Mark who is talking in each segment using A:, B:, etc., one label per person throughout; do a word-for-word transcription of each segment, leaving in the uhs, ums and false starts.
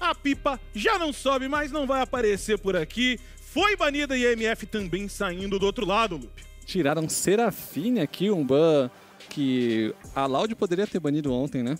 A: A Pipa já não sobe mais, não vai aparecer por aqui. Foi banida e a M F também saindo do outro lado, Lupe.
B: Tiraram Serafine aqui, um ban que a Loud poderia ter banido ontem, né?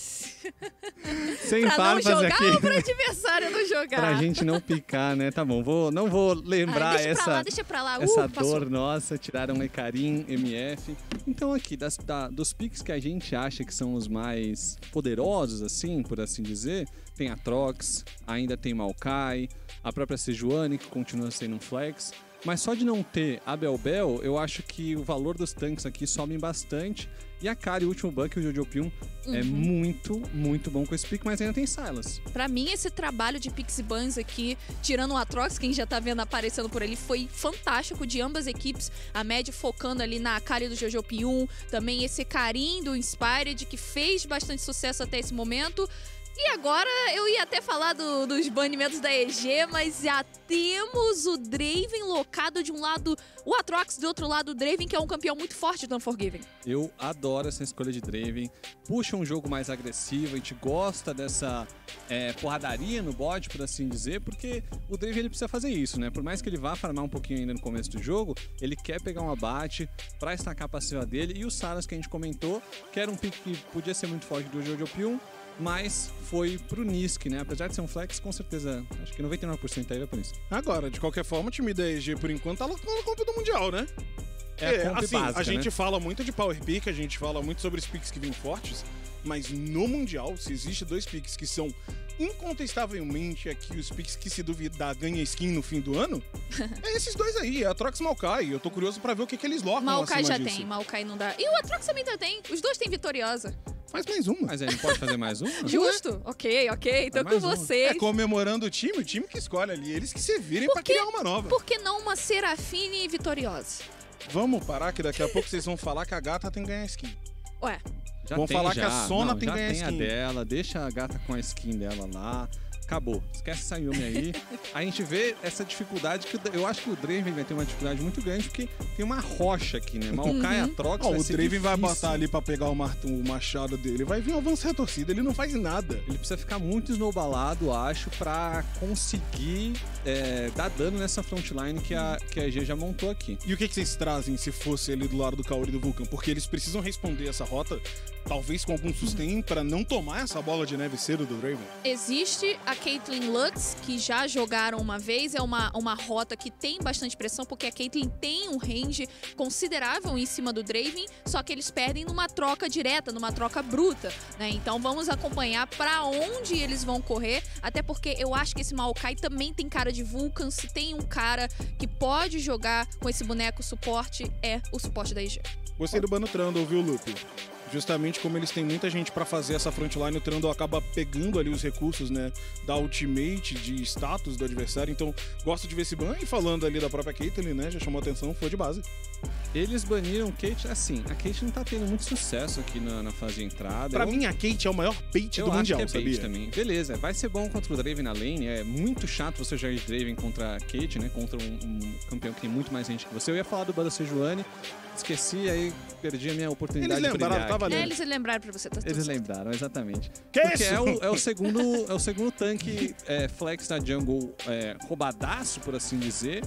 B: Sem
C: pra não jogar
B: aqui.
C: ou pro adversário não jogar?
B: Pra gente não picar, né? Tá bom, vou, não vou lembrar
C: ah, deixa
B: essa,
C: pra lá, deixa pra lá. Uh,
B: essa
C: passou.
B: dor nossa. Tiraram Hecarim, M F. Então aqui, das, da, dos picks que a gente acha que são os mais poderosos, assim, por assim dizer, tem a Trox, ainda tem Maokai, a própria Sejuani, que continua sendo um flex. Mas só de não ter a Bell-Bell, eu acho que o valor dos tanques aqui sobe bastante. E a Kari, o último ban, que o Jojo Pium, uhum. é muito, muito bom com esse pick, mas ainda tem Sylas.
C: Pra mim, esse trabalho de picks e bans aqui, tirando o Atrox, quem já tá vendo aparecendo por ali, foi fantástico de ambas equipes. A Mad focando ali na Kari do Jojo Pium, também esse Karim do Inspired, que fez bastante sucesso até esse momento. E agora eu ia até falar do, dos banimentos da E G, mas já temos o Draven locado de um lado, o Atrox do outro lado, o Draven, que é um campeão muito forte do Unforgiven.
B: Eu adoro essa escolha de Draven, puxa um jogo mais agressivo, a gente gosta dessa é, porradaria no bot, por assim dizer, porque o Draven ele precisa fazer isso, né? Por mais que ele vá farmar um pouquinho ainda no começo do jogo, ele quer pegar um abate pra estacar a passiva dele, e o Sylas que a gente comentou, que era um pick que podia ser muito forte do Jojo Pium, mas foi pro Nisk, né? Apesar de ser um flex, com certeza, acho que noventa e nove por cento aí vai pro Nisk.
A: Agora, de qualquer forma, o time da E G, por enquanto, tá na compra do Mundial, né?
B: É, a,
A: é,
B: comp
A: assim,
B: básica,
A: a gente
B: né?
A: fala muito de power pick, a gente fala muito sobre os picks que vêm fortes, mas no Mundial, se existe dois picks que são incontestavelmente aqui os picks que, se duvidar, ganha skin no fim do ano, é esses dois aí, é a Atrox e Maokai. Eu tô curioso pra ver o que, que eles locam
C: Maokai já
A: disso.
C: tem, Maokai não dá. E o Atrox também já tem, os dois têm Vitoriosa.
A: Faz mais uma.
B: Mas aí não pode fazer mais uma?
C: Justo? Ok, ok, tô com
B: mais uma.
C: vocês.
A: É comemorando o time, o time que escolhe ali, eles que se virem pra criar uma nova.
C: Por que não uma Serafine Vitoriosa?
A: Vamos parar que daqui a pouco vocês vão falar que a gata tem que ganhar skin.
C: Ué.
B: Já
A: Vão
B: tem,
A: falar
B: já.
A: que a Sona
B: não,
A: tem que ganhar
B: já
A: skin.
B: tem a dela, deixa a gata com a skin dela lá. Acabou. Esquece essa Yumi aí. A gente vê essa dificuldade, que eu acho que o Draven vai ter uma dificuldade muito grande, porque tem uma rocha aqui, né? Maokai,
C: Uhum.
B: a Trox,
A: Ó,
B: vai
A: o
B: ser
A: Draven vai
B: difícil.
A: botar ali pra pegar o, mar- o machado dele, vai vir um avanço retorcido, ele não faz nada.
B: Ele precisa ficar muito snowballado, acho, pra conseguir é, dar dano nessa frontline que a, que a E G já montou aqui.
A: E o que, que vocês trazem se fosse ali do lado do Kaori e do Vulcan? Porque eles precisam responder essa rota, talvez com algum sustain, pra não tomar essa bola de neve cedo do Draven.
C: Existe a Caitlyn Lux, que já jogaram uma vez, é uma, uma rota que tem bastante pressão, porque a Caitlyn tem um range considerável em cima do Draven, só que eles perdem numa troca direta, numa troca bruta, né? Então vamos acompanhar pra onde eles vão correr, até porque eu acho que esse Maokai também tem cara de Vulcan. Se tem um cara que pode jogar com esse boneco suporte, é o suporte da E G.
A: Gostei do ban no Trundle, viu, Lupe? Justamente como eles têm muita gente pra fazer essa frontline, o Trundle acaba pegando ali os recursos, né, da ultimate, de status do adversário. Então, gosto de ver esse ban. E falando ali da própria Caitlyn, né, já chamou a atenção, foi de base.
B: Eles baniram Kate, assim, a Kate não tá tendo muito sucesso aqui na, na fase de entrada.
A: Pra
B: eu,
A: mim, a Kate é o maior bait
B: eu
A: do
B: acho
A: Mundial,
B: que é bait
A: sabia?
B: também. Beleza, vai ser bom contra o Draven na lane, é muito chato você jogar de Draven contra a Kate, né, contra um, um campeão que tem muito mais gente que você. Eu ia falar do ban da Sejuani, esqueci, aí perdi a minha oportunidade
A: Eles
B: de brilhar.
A: lembraram, tá
B: aqui.
A: valendo.
C: É, eles lembraram pra você, tá tudo
B: Eles
C: certo.
B: lembraram, exatamente.
A: Que
B: Porque
A: isso?
B: é o, é o segundo, é o segundo tanque é, flex da jungle é, roubadaço, por assim dizer,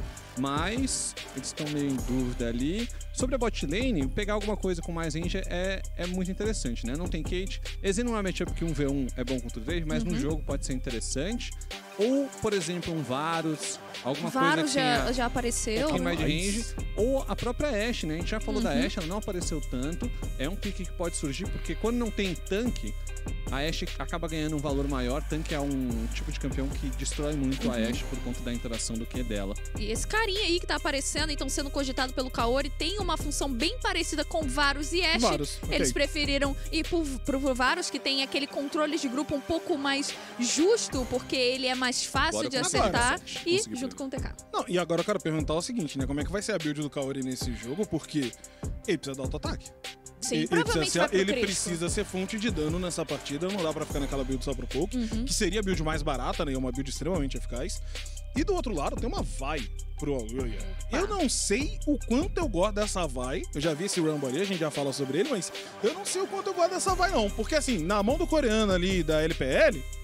B: mas eles estão meio em dúvida ali. Sobre a bot lane, pegar alguma coisa com mais range é, é muito interessante, né? Não tem Kate. Esse não é matchup que um v um é bom contra o Drake, mas
C: Uhum.
B: no jogo pode ser interessante. Ou, por exemplo, um Varus, alguma
C: Varus
B: coisa que
C: já,
B: tenha
C: já
B: um
C: apareceu.
B: pouquinho mais de
A: Mas-
B: range. Ou a própria Ashe, né? A gente já falou
C: Uhum.
B: da Ashe, ela não apareceu tanto. É um pick que pode surgir, porque quando não tem tanque, a Ashe acaba ganhando um valor maior. Tanque é um tipo de campeão que destrói muito a Ashe por conta da interação do Q dela.
C: E esse carinha aí que tá aparecendo e estão sendo cogitado pelo Kaori tem uma função bem parecida com Varus e Ashe.
A: Varus, ok.
C: Eles preferiram ir pro, pro Varus, que tem aquele controle de grupo um pouco mais justo, porque ele é mais fácil
B: Bora
C: de
B: com
C: acertar.
B: Varus,
C: E
B: consegui
C: junto com o T K.
A: Não, e agora eu quero perguntar o seguinte, né? Como é que vai ser a build do Kaori nesse jogo? Porque ele precisa dar auto-ataque.
C: Sim,
A: Ele,
C: provavelmente
A: precisa
C: vai
A: ser,
C: pro
A: ele
C: Crespo.
A: precisa ser fonte de dano nessa partida, não dá pra ficar naquela build só pro pouco,
C: Uhum.
A: que seria a build mais barata, né? É uma build extremamente eficaz. E do outro lado tem uma vai pro Aurelia. Eu não sei o quanto eu gosto dessa vai. Eu já vi esse Rumble ali, a gente já fala sobre ele, mas eu não sei o quanto eu gosto dessa vai não. Porque assim, na mão do coreano ali da L P L,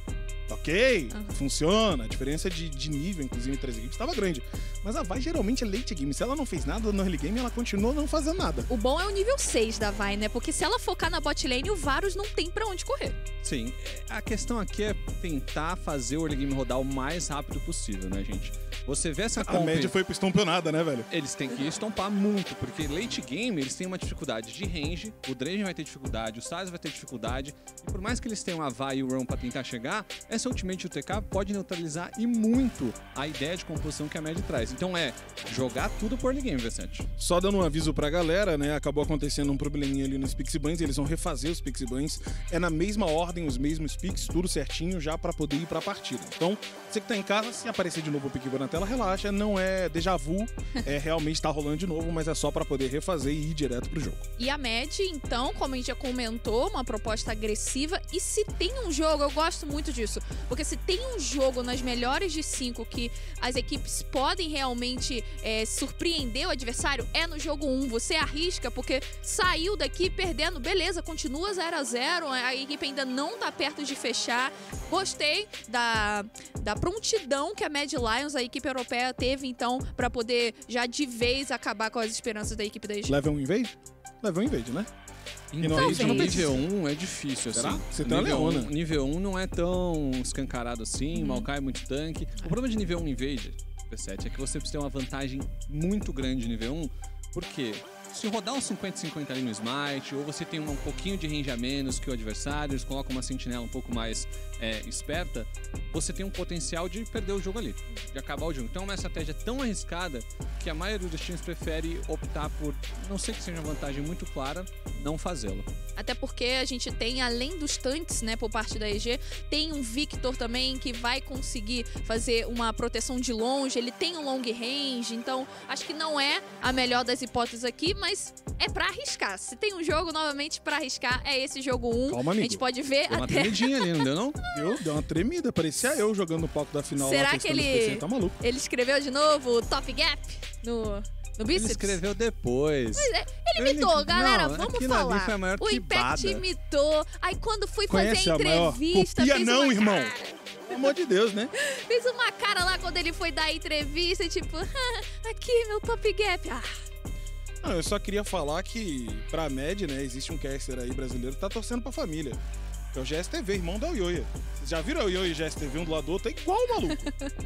A: Ok,
C: Uhum.
A: funciona. A diferença de, de nível, inclusive, entre as equipes estava grande. Mas a Vai geralmente é late game. Se ela não fez nada no early game, ela continua não fazendo nada.
C: O bom é o nível seis da Vai, né? Porque se ela focar na bot lane, o Varus não tem pra onde correr.
B: Sim, a questão aqui é tentar fazer o early game rodar o mais rápido possível, né, gente? Você vê essa
A: A
B: comp...
A: média foi estompeonada, né, velho?
B: Eles têm que estompar muito, porque late game eles têm uma dificuldade de range, o Draven vai ter dificuldade, o Sylas vai ter dificuldade, e por mais que eles tenham a V A e o Run pra tentar chegar, essa ultimate do T K pode neutralizar e muito a ideia de composição que a Mad traz. Então é jogar tudo por early game, V sete.
A: Só dando um aviso pra galera, né? Acabou acontecendo um probleminha ali nos Pixie Bans, eles vão refazer os Pixie Bans. É na mesma ordem, os mesmos picks, tudo certinho já pra poder ir pra partida. Então, você que tá em casa, se aparecer de novo o Pick Ban na tela, relaxa, não é déjà vu, é realmente tá rolando de novo, mas é só pra poder refazer e ir direto pro jogo.
C: E a Mad, então, como a gente já comentou, uma proposta agressiva. E se tem um jogo, eu gosto muito disso, porque se tem um jogo nas melhores de cinco que as equipes podem realmente é, surpreender o adversário, é no jogo um. Você arrisca, porque saiu daqui perdendo, beleza, continua zero a zero, a equipe ainda não tá perto de fechar. Gostei da, da prontidão que a Mad Lions, a equipe europeia, teve, então, pra poder já de vez acabar com as esperanças da equipe da E G.
A: Level um invade? Level um invade, né?
B: Em
A: não,
B: nível,
C: isso não
B: nível um é difícil,
A: Será?
B: assim.
A: Você tem uma
B: nível
A: Leona.
B: um, nível um não é tão escancarado assim,
C: Uhum.
B: Maokai é muito tanque. O problema de nível um Invader, V sete, é que você precisa ter uma vantagem muito grande de nível um, porque se rodar um cinquenta cinquenta ali no Smite, ou você tem um pouquinho de range a menos que o adversário, eles colocam uma sentinela um pouco mais é, esperta, você tem um potencial de perder o jogo ali, de acabar o jogo. Então é uma estratégia tão arriscada que a maioria dos times prefere optar por, não sei que seja uma vantagem muito clara, não fazê-lo.
C: Até porque a gente tem, além dos tanques, né, por parte da E G, tem um Victor também que vai conseguir fazer uma proteção de longe, ele tem um long range, então acho que não é a melhor das hipóteses aqui, mas é pra arriscar. Se tem um jogo, novamente, pra arriscar, é esse jogo um.
A: Calma,
C: A
A: amigo.
C: gente pode ver
B: Deu uma
C: até...
B: tremidinha ali, não deu não?
A: Deu, deu uma tremida, parecia eu jogando no palco da final
C: Será
A: lá,
C: que
A: testando
C: ele-
A: os P C, tá maluco.
C: Ele escreveu de novo Top Gap no, no
B: Ele
C: bíceps?
B: escreveu depois.
C: Ele imitou, galera,
B: Não,
C: vamos
B: aquilo
C: falar.
B: ali foi a maior
C: O Impact
B: quibada.
C: imitou. Aí quando fui
A: Conhece
C: fazer a
A: a maior
C: entrevista,
A: copia
C: fez
A: não,
C: uma
A: irmão.
C: cara.
A: Pelo amor de Deus, né?
C: Fez uma cara lá quando ele foi dar a entrevista, tipo, "Ah, aqui meu Top Gap. Ah,
A: Não, eu só queria falar que, pra Mad, né, existe um caster aí brasileiro que tá torcendo pra família. Que é o G S T V, irmão da Ioia. Vocês já viram o Ioia e o G S T V um do lado do outro? É igual o maluco.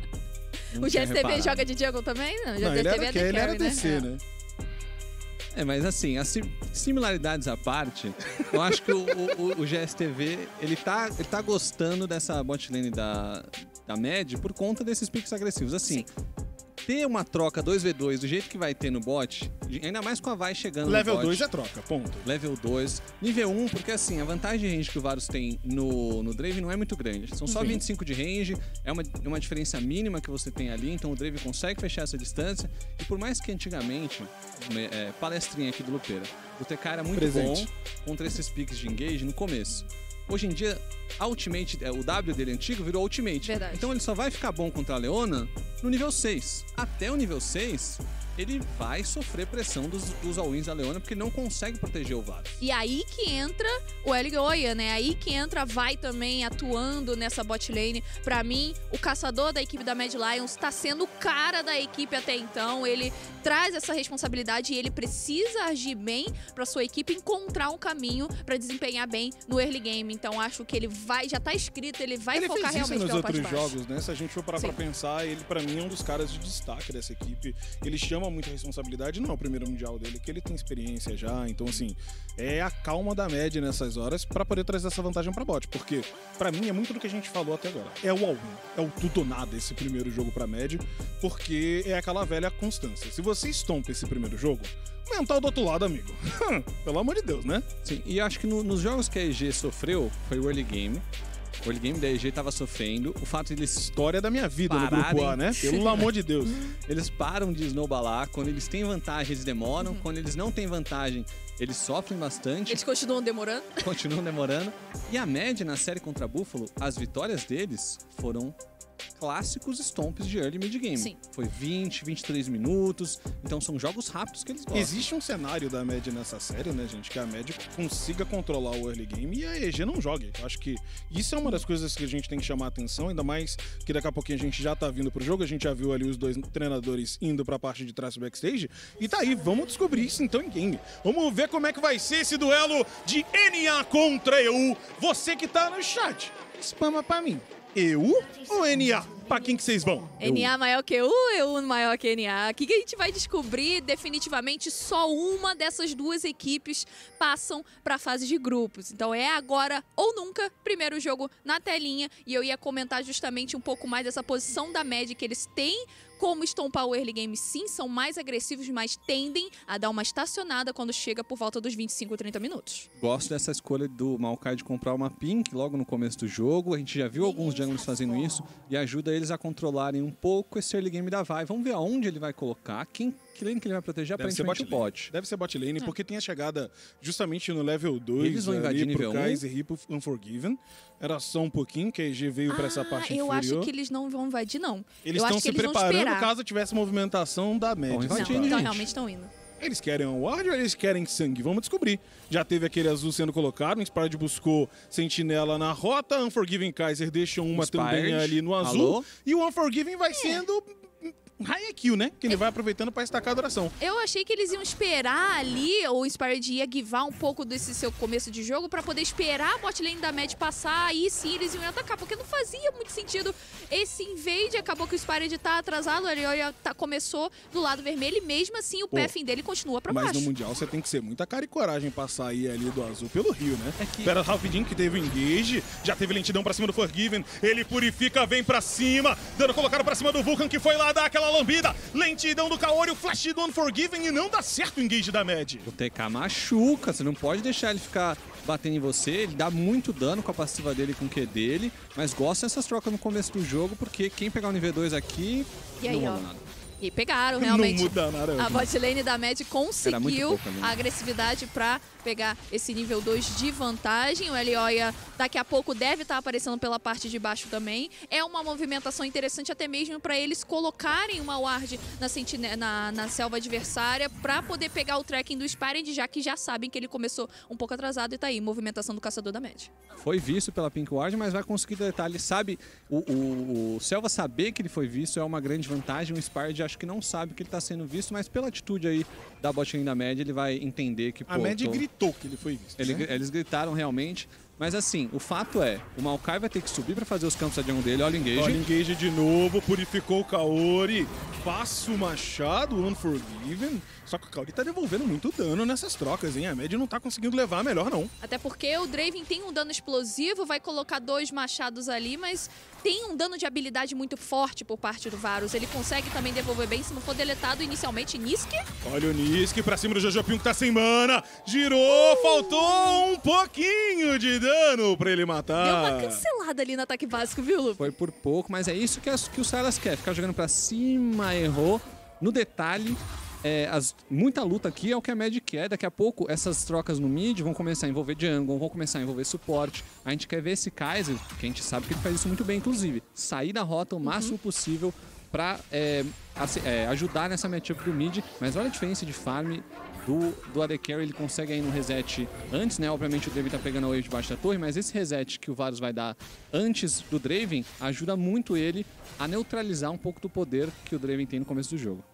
B: Não
C: o
B: tinha
C: G S T V
B: reparado.
C: joga de jungle também? Não, o
A: Não, ele
C: G S T V
A: era,
C: é
A: que-
C: The
A: ele era
C: Carry, né?
A: D C,
C: É.
A: né?
B: É, mas assim, as sim- similaridades à parte, eu acho que o, o- o G S T V, ele tá, ele tá gostando dessa bot lane da, da Mad por conta desses picks agressivos. Assim, ter uma troca dois contra dois do jeito que vai ter no bot, ainda mais com a Vai chegando
A: Level
B: no bot.
A: dois é troca, ponto.
B: Level dois. Nível um, porque assim, a vantagem de range que o Varus tem no, no Draven não é muito grande. São só
A: Sim.
B: vinte e cinco de range, é uma, é uma diferença mínima que você tem ali, então o Draven consegue fechar essa distância. E por mais que antigamente, me- é, palestrinha aqui do Lupeira, o T K era muito
A: Presente.
B: bom contra esses picks de engage no começo. Hoje em dia, a ultimate, é, o W dele antigo virou ultimate.
C: Verdade.
B: Então ele só vai ficar bom contra a Leona no nível seis. Até o nível seis, ele vai sofrer pressão dos, dos all-ins da Leona, porque ele não consegue proteger o Varus.
C: E aí que entra o Elioia, né? Aí que entra a Vai também atuando nessa bot lane. Pra mim, o caçador da equipe da Mad Lions tá sendo o cara da equipe até então. Ele traz essa responsabilidade e ele precisa agir bem pra sua equipe encontrar um caminho pra desempenhar bem no early game. Então acho que ele vai, já tá escrito, ele vai
A: Ele
C: focar
A: fez isso
C: realmente
A: nos
C: pela parte
A: outros
C: de baixo.
A: jogos, né? Se a gente for parar
C: Sim.
A: pra pensar, ele pra mim é um dos caras de destaque dessa equipe. Ele chama muita responsabilidade, não é o primeiro mundial dele, que ele tem experiência já. Então, assim, é a calma da média nessas horas pra poder trazer essa vantagem pra bot. Porque, pra mim, é muito do que a gente falou até agora. É o all-in, é o tudo ou nada esse primeiro jogo pra média, porque é aquela velha constância. Se você estompa esse primeiro jogo, mental do outro lado, amigo. Pelo amor de Deus, né?
B: Sim, e acho que no- nos jogos que a E G sofreu, foi o early game. O early game da E G tava sofrendo. O fato de eles
A: História da minha vida no
B: Pararem.
A: grupo A, né? Pelo amor de Deus.
B: Eles param de snowballar. Quando eles têm vantagem, eles demoram.
C: Uhum.
B: Quando eles não têm vantagem, eles sofrem bastante,
C: Eles continuam demorando.
B: continuam demorando. E a média na série contra Buffalo, as vitórias deles foram clássicos stomps de early mid game.
C: Sim.
B: Foi vinte, vinte e três minutos, então são jogos rápidos que eles gostam.
A: Existe um cenário da Mad nessa série, né, gente? Que a Mad consiga controlar o early game e a E G não jogue. Eu acho que isso é uma das coisas que a gente tem que chamar a atenção, ainda mais que daqui a pouquinho a gente já tá vindo pro jogo, a gente já viu ali os dois treinadores indo pra parte de trás do backstage, e tá aí, vamos descobrir isso então em game. Vamos ver como é que vai ser esse duelo de N A contra E U. Você que tá no chat, spama pra mim. E U ou N A? Pra quem que vocês vão?
C: N A maior que E U, E U maior que N A. O que, que a gente vai descobrir? Definitivamente só uma dessas duas equipes passam para a fase de grupos. Então é agora ou nunca, primeiro jogo na telinha. E eu ia comentar justamente um pouco mais dessa posição da Mad, que eles têm como estompar o early game, sim, são mais agressivos, mas tendem a dar uma estacionada quando chega por volta dos vinte e cinco, trinta minutos.
B: Gosto dessa escolha do Maokai de comprar uma Pink logo no começo do jogo. A gente já viu alguns junglers fazendo isso e ajuda eles a controlarem um pouco esse early game da Vi. Vamos ver aonde ele vai colocar, quem, que lane que ele vai proteger,
A: Deve
B: aparentemente
A: ser
B: o bot.
A: Deve ser bot lane, porque tem a chegada justamente no level dois.
B: Eles vão invadir nível um.
A: Kaiser e pro Unforgiven. Era só um pouquinho que a E G veio pra essa
C: Ah,
A: parte
C: eu
A: inferior.
C: acho que eles não vão invadir, não.
A: Eles
C: eu
A: estão
C: acho
A: se
C: que eles vão
A: preparando
C: esperar.
A: caso tivesse movimentação da Mad.
B: Vão
C: Não,
B: invadindo,
C: então
B: gente.
C: realmente estão indo.
A: Eles querem um ward ou eles querem sangue? Vamos descobrir. Já teve aquele azul sendo colocado, o Inspired buscou sentinela na rota, Unforgiven Kaiser deixou uma
B: Inspired.
A: também ali no azul.
B: Alô?
A: E o Unforgiven vai sendo high kill, né? Que ele vai aproveitando pra estacar a duração.
C: Eu achei que eles iam esperar ali, ou o Inspired ia guivar um pouco desse seu começo de jogo pra poder esperar a bot lane da Mad passar, aí sim eles iam atacar, porque não fazia muito sentido esse invade. Acabou que o Inspired tá atrasado, ele tá, começou do lado vermelho e mesmo assim o
A: Pô,
C: pathing dele continua pra
A: Mas
C: baixo.
A: no Mundial você tem que ser muita cara e coragem pra sair ali do azul pelo rio, né?
B: É que-
A: Espera rapidinho que teve o engage, já teve lentidão pra cima do Forgiven, ele purifica, vem pra cima, dando colocado pra cima do Vulcan que foi lá dar aquela lambida, lentidão do Kaori, o flash do Unforgiven e não dá certo o engage da Mad.
B: O T K machuca, você não pode deixar ele ficar batendo em você, ele dá muito dano com a passiva dele, com o Q dele, mas gosta dessas trocas no começo do jogo, porque quem pegar o nível dois aqui,
C: E aí,
B: não
C: ó.
B: muda nada.
C: E pegaram realmente.
A: Não muda nada.
C: A bot lane da Mad
B: Era muito
C: conseguiu
B: pouca, né?
C: a agressividade pra pegar esse nível dois de vantagem. O Elioia daqui a pouco deve estar aparecendo pela parte de baixo também. É uma movimentação interessante até mesmo pra eles colocarem uma ward na, sentine- na, na selva adversária pra poder pegar o tracking do Spired, já que já sabem que ele começou um pouco atrasado e tá aí, movimentação do caçador da Mad.
B: Foi visto pela Pink Ward, mas vai conseguir deletar. Ele sabe, o, o, o Selva saber que ele foi visto é uma grande vantagem. O Inspired acho que não sabe que ele tá sendo visto, mas pela atitude aí da bot lane da Mad, ele vai entender que,
A: A
B: pô,
A: Mad
B: tô-
A: gritou que ele foi visto.
B: Ele-
A: né?
B: Eles gritaram realmente. Mas assim, o fato é, o Maokai vai ter que subir pra fazer os campos da jungle dele. Olha o engage.
A: Olha, engage de novo, purificou o Kaori, passa o machado, o Unforgiven. Só que o Kaori tá devolvendo muito dano nessas trocas, hein? A Mad não tá conseguindo levar a melhor, não.
C: Até porque o Draven tem um dano explosivo, vai colocar dois machados ali, mas tem um dano de habilidade muito forte por parte do Varus. Ele consegue também devolver bem, se não for deletado inicialmente. Niski,
A: Olha o Nisk pra cima do Jojo Pinho que tá sem mana. Girou, faltou um pouquinho de dano pra ele matar.
C: deu uma cancelada ali no ataque básico, viu, Lu?
B: Foi por pouco, mas é isso que, as- que o Silas quer. Ficar jogando pra cima, errou. No detalhe, é, as- muita luta aqui é o que a Mad quer. Daqui a pouco, essas trocas no mid vão começar a envolver jungle, vão começar a envolver suporte. A gente quer ver esse Kaiser, que a gente sabe que ele faz isso muito bem, inclusive. Sair da rota o máximo possível pra é, ace- é, ajudar nessa matchup do mid. Mas olha a diferença de farm do, do A D Carry. Ele consegue aí no reset antes, né? Obviamente o Draven tá pegando a wave debaixo da torre, mas esse reset que o Varus vai dar antes do Draven ajuda muito ele a neutralizar um pouco do poder que o Draven tem no começo do jogo.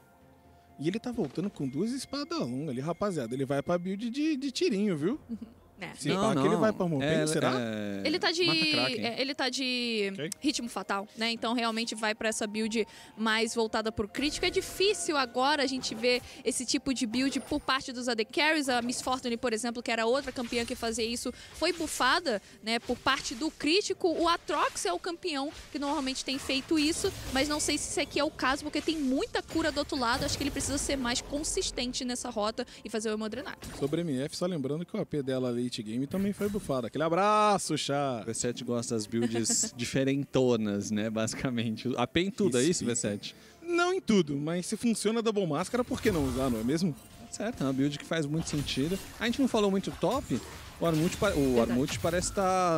A: E ele tá voltando com duas espadas longas ali, rapaziada. Ele vai pra build de, de tirinho, viu?
C: É.
A: Se pá que ele vai pra Morpeng, será?
B: é-
C: Ele tá de.
B: Mata Kraken.
C: é, ele tá de
A: Ok.
C: ritmo fatal, né? Então realmente vai pra essa build mais voltada pro crítico. É difícil agora a gente ver esse tipo de build por parte dos A D Carries. A Miss Fortune, por exemplo, que era outra campeã que fazia isso, foi bufada, né, por parte do crítico. O Atrox é o campeão que normalmente tem feito isso, mas não sei se esse aqui é o caso, porque tem muita cura do outro lado. Acho que ele precisa ser mais consistente nessa rota e fazer o Hemodrenar.
A: Sobre M F, só lembrando que o A P dela late game também foi bufado. Aquele abraço, chá.
B: O V sete gosta das builds diferentonas, né? Basicamente. A P em tudo, é isso, V sete?
A: Não em tudo, mas se funciona Double Máscara, por que não usar, não é mesmo?
B: Certo, é uma build que faz muito sentido. A gente não falou muito top. O Armut, pa- o
C: Verdade.
B: Armut parece estar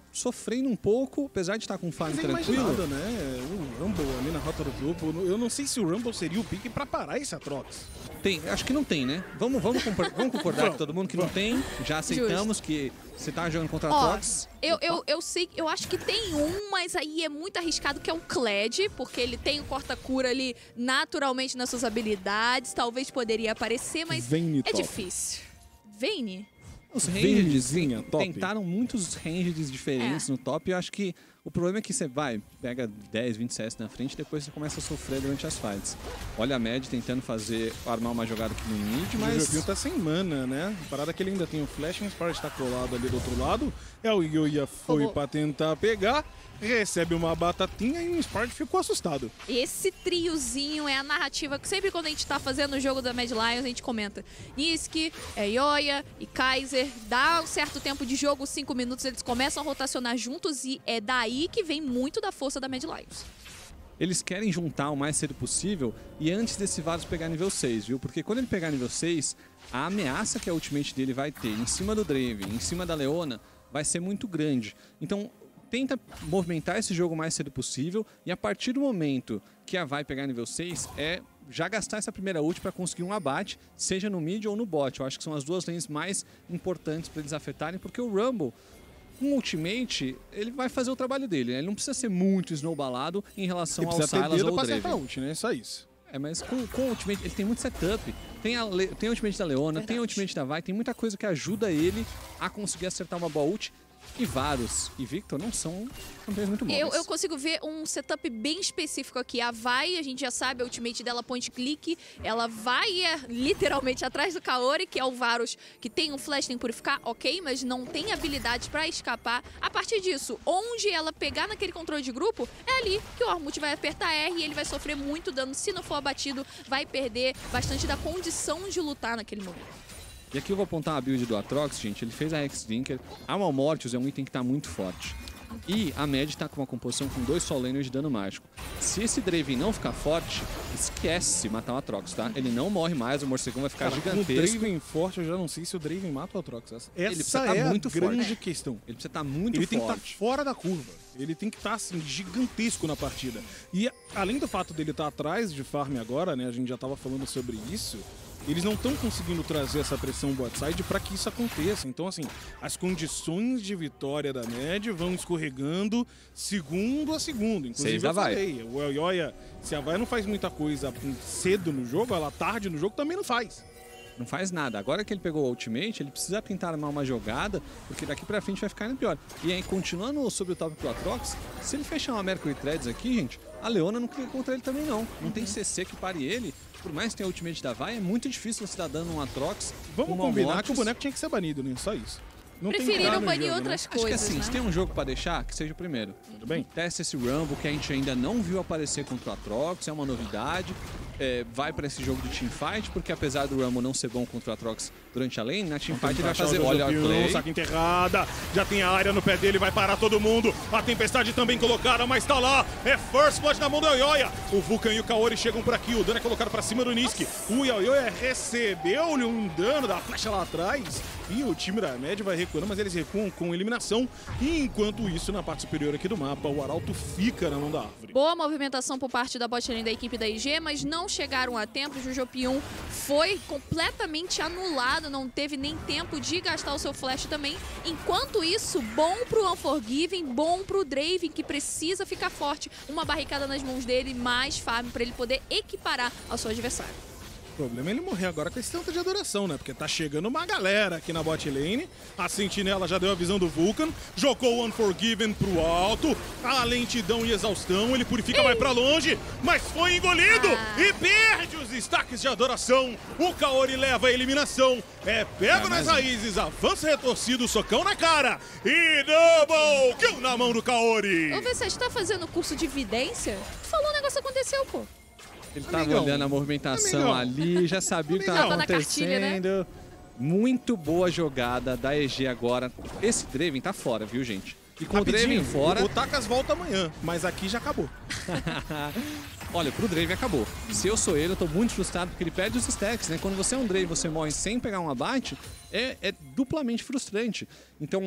B: sofrendo um pouco, apesar de estar com um farm
A: Mas é
B: tranquilo.
A: imaginado, né? O Rumble ali na rota do grupo. Eu não sei se o Rumble seria o pique pra parar esse Atrox.
B: Tem, acho que não tem, né? Vamos, vamos, concordar, vamos concordar
A: Vamos,
B: com todo mundo que
A: vamos.
B: não tem. Já aceitamos que você tá jogando contra a
C: Ó,
B: Trox.
C: eu, eu, eu sei, eu acho que tem um, mas aí é muito arriscado, que é um Kled, porque ele tem o corta-cura ali naturalmente nas suas habilidades. Talvez poderia aparecer, mas
A: Vayne
C: é
A: top.
C: difícil. Vayne?
B: Os
A: Vaynezinha,
B: rangeds
A: top.
B: tentaram muitos ranges diferentes
C: É.
B: no top. E eu acho que o problema é que você vai, pega dez, vinte C S na frente, depois você começa a sofrer durante as fights. Olha a Mad tentando fazer, armar uma jogada aqui no mid,
A: Mas...
B: mas...
A: O Jojopinho tá sem mana, né? A parada é que ele ainda tem o Flash, mas para estar colado ali do outro lado. É o Yoya foi
C: Ô, ô.
A: pra tentar pegar, recebe uma batatinha e o Spard ficou assustado.
C: Esse triozinho é a narrativa que sempre quando a gente tá fazendo o jogo da Mad Lions, a gente comenta. Niski, é Yoya e Kaiser. Dá um certo tempo de jogo, cinco minutos, eles começam a rotacionar juntos e é daí que vem muito da força da Mad Lions.
B: Eles querem juntar o mais cedo possível e antes desse Varus pegar nível seis, viu? Porque quando ele pegar nível seis, a ameaça que a ultimate dele vai ter em cima do Draven, em cima da Leona, vai ser muito grande. Então, tenta movimentar esse jogo o mais cedo possível e a partir do momento que a vai pegar nível seis, é já gastar essa primeira ult para conseguir um abate, seja no mid ou no bot. Eu acho que são as duas lanes mais importantes para eles afetarem, porque o Rumble, com ultimate, ele vai fazer o trabalho dele, né? Ele não precisa ser muito snowballado em relação
A: Ele
B: ao
A: precisa ter
B: Sylas
A: dedo
B: ou
A: pra
B: ao Draven.
A: acertar a ult, né? Só isso.
B: É, mas com, com o ultimate, ele tem muito setup. Tem a, Le- tem a ultimate da Leona,
C: Verdade.
B: tem a ultimate da Vi, tem muita coisa que ajuda ele a conseguir acertar uma boa ult. E Varus e Victor não são campeões muito bons.
C: Eu, eu consigo ver um setup bem específico aqui. A Vai, a gente já sabe, a ultimate dela point click. Ela vai é, literalmente atrás do Kaori, que é o Varus, que tem um flash, tem purificar, ok, mas não tem habilidade pra escapar. A partir disso, onde ela pegar naquele controle de grupo, é ali que o Armut vai apertar R e ele vai sofrer muito dano. Se não for abatido, vai perder bastante da condição de lutar naquele momento.
B: E aqui eu vou apontar uma build do Atrox, gente. Ele fez a X-Linker. A Malmortius é um item que tá muito forte. E a Mad tá com uma composição com dois Soul Laners de dano mágico. Se esse Draven não ficar forte, esquece matar o Atrox, tá? Ele não morre mais, o morcegão vai ficar
A: Cara, com o
B: gigantesco.
A: Draven forte, eu já não sei se o Draven mata o Atrox. Essa,
B: Ele precisa
A: essa
B: tá
A: é
B: muito
A: a grande
B: forte.
A: questão.
B: Ele precisa estar muito
A: Ele tem que
B: forte.
A: estar fora da curva. Ele tem que estar, assim, gigantesco na partida. E além do fato dele estar atrás de farm agora, né? A gente já estava falando sobre isso. Eles não estão conseguindo trazer essa pressão botside para que isso aconteça. Então, assim, as condições de vitória da Mad vão escorregando segundo a segundo. Inclusive,
B: Seis da
A: eu
B: Vai.
A: falei, o Yoya, se a Vai não faz muita coisa cedo no jogo, ela tarde no jogo também não faz.
B: Não faz nada. Agora que ele pegou o ultimate, ele precisa tentar armar uma jogada, porque daqui pra frente vai ficar ainda pior. E aí, continuando sobre o top pro Atrox, se ele fechar uma Mercury Threads aqui, gente, a Leona não clica contra ele também não. Não tem C C que pare ele. Por mais que tenha o ultimate da Vai, é muito difícil você dar dano um Atrox.
A: Vamos
B: uma
A: combinar
B: Mortis.
A: que o boneco tinha que ser banido, né? Só isso. Não tem que
C: Preferiram
A: entrar no
C: banir
A: jogo,
C: outras
A: né?
B: Acho que
C: coisas,
B: assim,
C: né?
B: se tem um jogo pra deixar, que seja o primeiro.
A: Tudo bem?
B: Testa esse Rumble que a gente ainda não viu aparecer contra o Atrox, é uma novidade. É, vai pra esse jogo do Teamfight, porque apesar do Rumble não ser bom contra o Atrox durante a lane, na Teamfight ele vai
A: Achar o
B: fazer olha
A: Jojopion,
B: play.
A: saca enterrada, já tem a área no pé dele, vai parar todo mundo. A tempestade também colocada, mas tá lá. É First Blood na mão do Yoya. O Vulcan e o Kaori chegam por aqui, o dano é colocado pra cima do Niski. O Yoya recebeu-lhe um dano da flecha lá atrás. E o time da Mad vai recuando, mas eles recuam com eliminação. E enquanto isso, na parte superior aqui do mapa, o Arauto fica na mão da árvore.
C: Boa movimentação por parte da bot lane da equipe da I G, mas não chegaram a tempo. O Jojopion foi completamente anulado, não teve nem tempo de gastar o seu flash também. Enquanto isso, bom pro Unforgiven, bom pro Draven, que precisa ficar forte. Uma barricada nas mãos dele, mais farm para ele poder equiparar ao seu adversário.
A: O problema é ele morrer agora com esse tanto de adoração, né? Porque tá chegando uma galera aqui na bot lane. A sentinela já deu a visão do Vulcan. Jogou o Unforgiven pro alto. A lentidão e exaustão. Ele purifica, vai pra longe. Mas foi engolido.
C: Ah.
A: E perde os destaques de adoração. O Kaori leva a eliminação. É pego
B: É,
A: nas
B: mas-
A: raízes. Avança retorcido. Socão na cara. E double kill na mão do Kaori.
C: Ô, V C, tá fazendo curso de vidência? Tu falou, o negócio aconteceu, pô.
B: Ele tava
A: Amigão.
B: olhando a movimentação
A: Amigão.
B: ali, já sabia o que estava
C: Tava na cartilha, né?
B: acontecendo. Muito boa jogada da E G agora. Esse Draven tá fora, viu, gente? E com
A: Rapidinho,
B: o Draven fora,
A: O, o Takas volta amanhã. Mas aqui já acabou.
B: olha, pro Draven acabou. Se eu sou ele, eu tô muito frustrado porque ele perde os stacks, né? Quando você é um Draven e você morre sem pegar um abate, é, é duplamente frustrante. Então,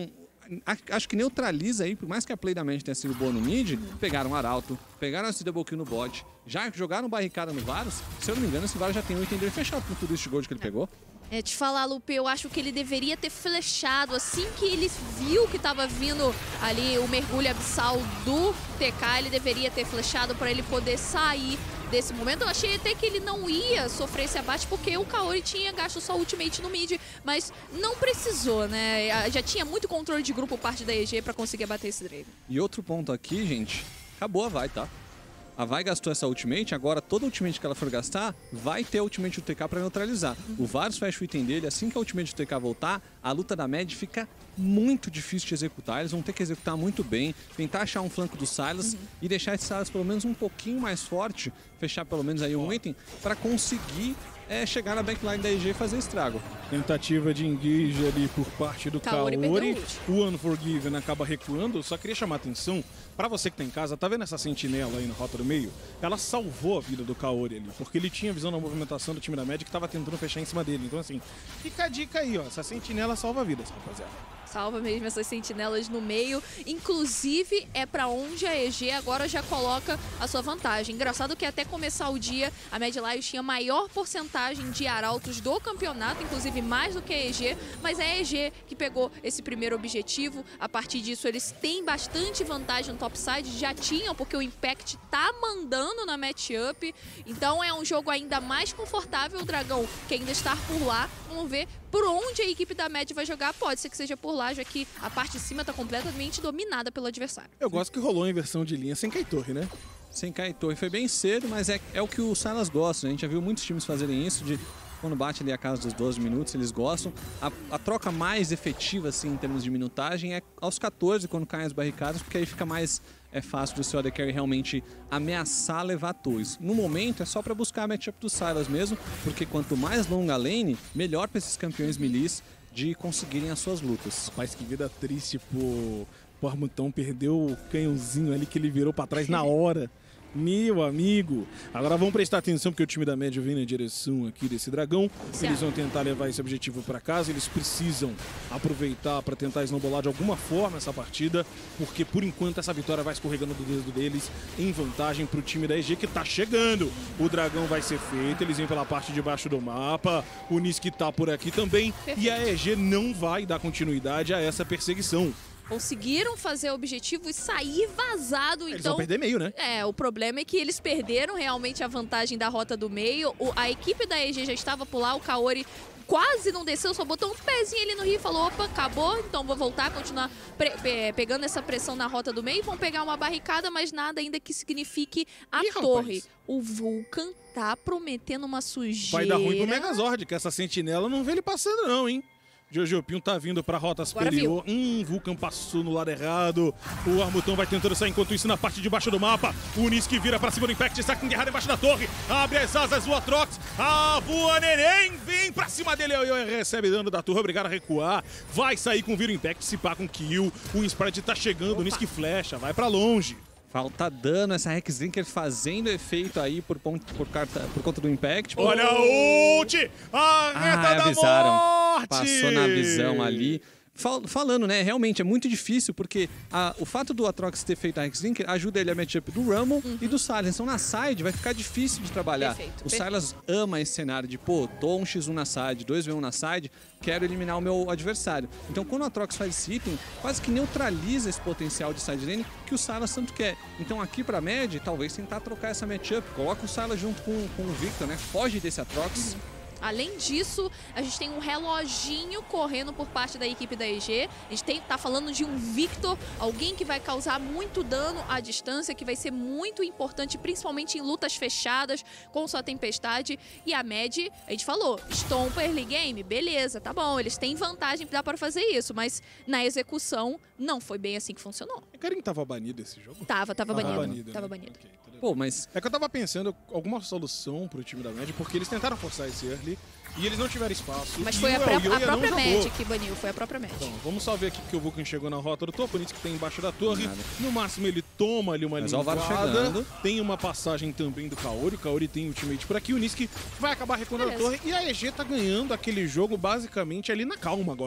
B: acho que neutraliza aí, por mais que a play da Mad tenha sido boa no mid, pegaram o Arauto, pegaram a double kill no bot, já jogaram barricada no Varus. Se eu não me engano, esse Varus já tem um item dele fechado com tudo isso de gold que ele pegou.
C: É, te falar, Lupe, eu acho que ele deveria ter flechado assim que ele viu que tava vindo ali o mergulho abissal do T K, ele deveria ter flechado para ele poder sair desse momento. Eu achei até que ele não ia sofrer esse abate porque o Kaori tinha gasto só ultimate no mid, mas não precisou, né? Já tinha muito controle de grupo parte da E G para conseguir abater esse Draven.
B: E outro ponto aqui, gente, acabou a vai, tá? A vai gastou essa ultimate, agora toda ultimate que ela for gastar, vai ter a ultimate do T K pra neutralizar. Uhum. O Varus fecha o item dele, assim que a ultimate do T K voltar, a luta da Mad fica muito difícil de executar. Eles vão ter que executar muito bem, tentar achar um flanco do Sylas uhum. e deixar esse Sylas pelo menos um pouquinho mais forte, fechar pelo menos aí um oh. item, pra conseguir é, chegar na backline da E G e fazer estrago.
A: Tentativa de engage ali por parte do Kaori.
C: Kaori
A: o Unforgiven acaba recuando. Eu só queria chamar a atenção pra você que tá em casa, tá vendo essa sentinela aí na rota do meio? Ela salvou a vida do Kaori ali, porque ele tinha visão da movimentação do time da Mad que tava tentando fechar em cima dele. Então assim, fica a dica aí, ó. Essa sentinela salva vidas, rapaziada.
C: Salva mesmo essas sentinelas no meio. Inclusive, é pra onde a E G agora já coloca a sua vantagem. Engraçado que até começar o dia, a Mad Lions tinha maior porcentagem de arautos do campeonato, inclusive mais do que a E G, mas é a E G que pegou esse primeiro objetivo. A partir disso, eles têm bastante vantagem no topside, já tinham, porque o Impact tá mandando na matchup. Então é um jogo ainda mais confortável. O Dragão, que ainda está por lá, vamos ver por onde a equipe da Mad vai jogar. Pode ser que seja por lá, já que a parte de cima tá completamente dominada pelo adversário.
A: Eu gosto que rolou a inversão de linha sem Kaitorre, né?
B: Sem Kaitorre. Foi bem cedo, mas é, é o que o Sylas gosta, né? A gente já viu muitos times fazerem isso, de quando bate ali a casa dos doze minutos, eles gostam. A, a troca mais efetiva, assim, em termos de minutagem, é aos quatorze, quando caem as barricadas, porque aí fica mais é fácil do seu A D Carry realmente ameaçar levar torres. No momento, é só pra buscar a matchup do Sylas mesmo, porque quanto mais longa a lane, melhor pra esses campeões melis de conseguirem as suas lutas.
A: Rapaz, que vida triste, pô. O Armutão perdeu o canhãozinho ali que ele virou pra trás na hora. Meu amigo. Agora vamos prestar atenção porque o time da Mad vem na direção aqui desse dragão. Certo. Eles vão tentar levar esse objetivo para casa. Eles precisam aproveitar para tentar snowballar de alguma forma essa partida, porque por enquanto essa vitória vai escorregando do dedo deles em vantagem para o time da E G que tá chegando. O dragão vai ser feito. Eles vêm pela parte de baixo do mapa. O Nisk tá por aqui também. Perfeito. E a E G não vai dar continuidade a essa perseguição.
C: Conseguiram fazer o objetivo e sair vazado,
A: eles
C: então...
A: vão perder meio, né?
C: É, o problema é que eles perderam realmente a vantagem da rota do meio. O, a equipe da E G já estava por lá, o Kaori quase não desceu, só botou um pezinho ali no rio e falou, opa, acabou, então vou voltar, continuar pe pegando essa pressão na rota do meio. Vão pegar uma barricada, mas nada ainda que signifique a Ih, torre. Rapaz. O Vulcan tá prometendo uma sujeira.
A: Vai dar ruim pro Megazord, que essa sentinela não vê ele passando não, hein? Jojopinho tá vindo pra rota superior. Hum, Vulcan passou no lado errado. O Armutão vai tentando sair enquanto isso na parte de baixo do mapa. O Nisk vira pra cima do Impact. Saca enguerrado embaixo da torre. Abre as asas do Atrox. A voa neném. Vem pra cima dele. Recebe dano da torre. Obrigado a recuar. Vai sair com o Viro Impact. Se pá com kill. O Spread tá chegando. O Nisk flecha. Vai pra longe.
B: Falta dano, essa Hexdrinker fazendo efeito aí por, ponto, por, carta, por conta do Impact.
A: Olha a ult! A meta ah, da avisaram. morte!
B: Passou na visão ali. Fal falando, né, realmente é muito difícil, porque a, o fato do Atrox ter feito a Hexdrinker ajuda ele a matchup do Rumble uhum. e do Sylas. Então na side vai ficar difícil de trabalhar. Perfeito, o perfeito. Sylas ama esse cenário de, pô, tô um xis um na side, dois vê um na side, quero eliminar o meu adversário. Então quando o Atrox faz esse item, quase que neutraliza esse potencial de side lane que o Sylas tanto quer. Então aqui pra Mad, talvez tentar trocar essa matchup, coloca o Sylas junto com, com o Victor, né, foge desse Atrox. Uhum.
C: Além disso, a gente tem um reloginho correndo por parte da equipe da E G. A gente tem, tá falando de um Victor, alguém que vai causar muito dano à distância, que vai ser muito importante, principalmente em lutas fechadas com sua tempestade. E a Mad, a gente falou, Stomp early game, beleza, tá bom, eles têm vantagem, dá para fazer isso, mas na execução não foi bem assim que funcionou.
A: É que tava banido esse jogo?
C: Tava, tava
A: ah,
C: banido,
A: banido,
C: tava
A: né?
C: banido.
A: Okay.
B: Pô, mas...
A: É que eu tava pensando alguma solução pro time da Mad, porque eles tentaram forçar esse early e eles não tiveram espaço.
C: Mas foi a, pró a própria Mad que baniu, foi a própria Mad.
A: Então, vamos só ver aqui que o Vulcan chegou na rota do topo, o Nisk que tem embaixo da torre. Nada. No máximo ele toma ali uma linguada. Tem uma passagem também do Kaori, o Kaori tem ultimate por aqui, o Nisk vai acabar recuando a torre e a E G tá ganhando aquele jogo basicamente ali na calma agora.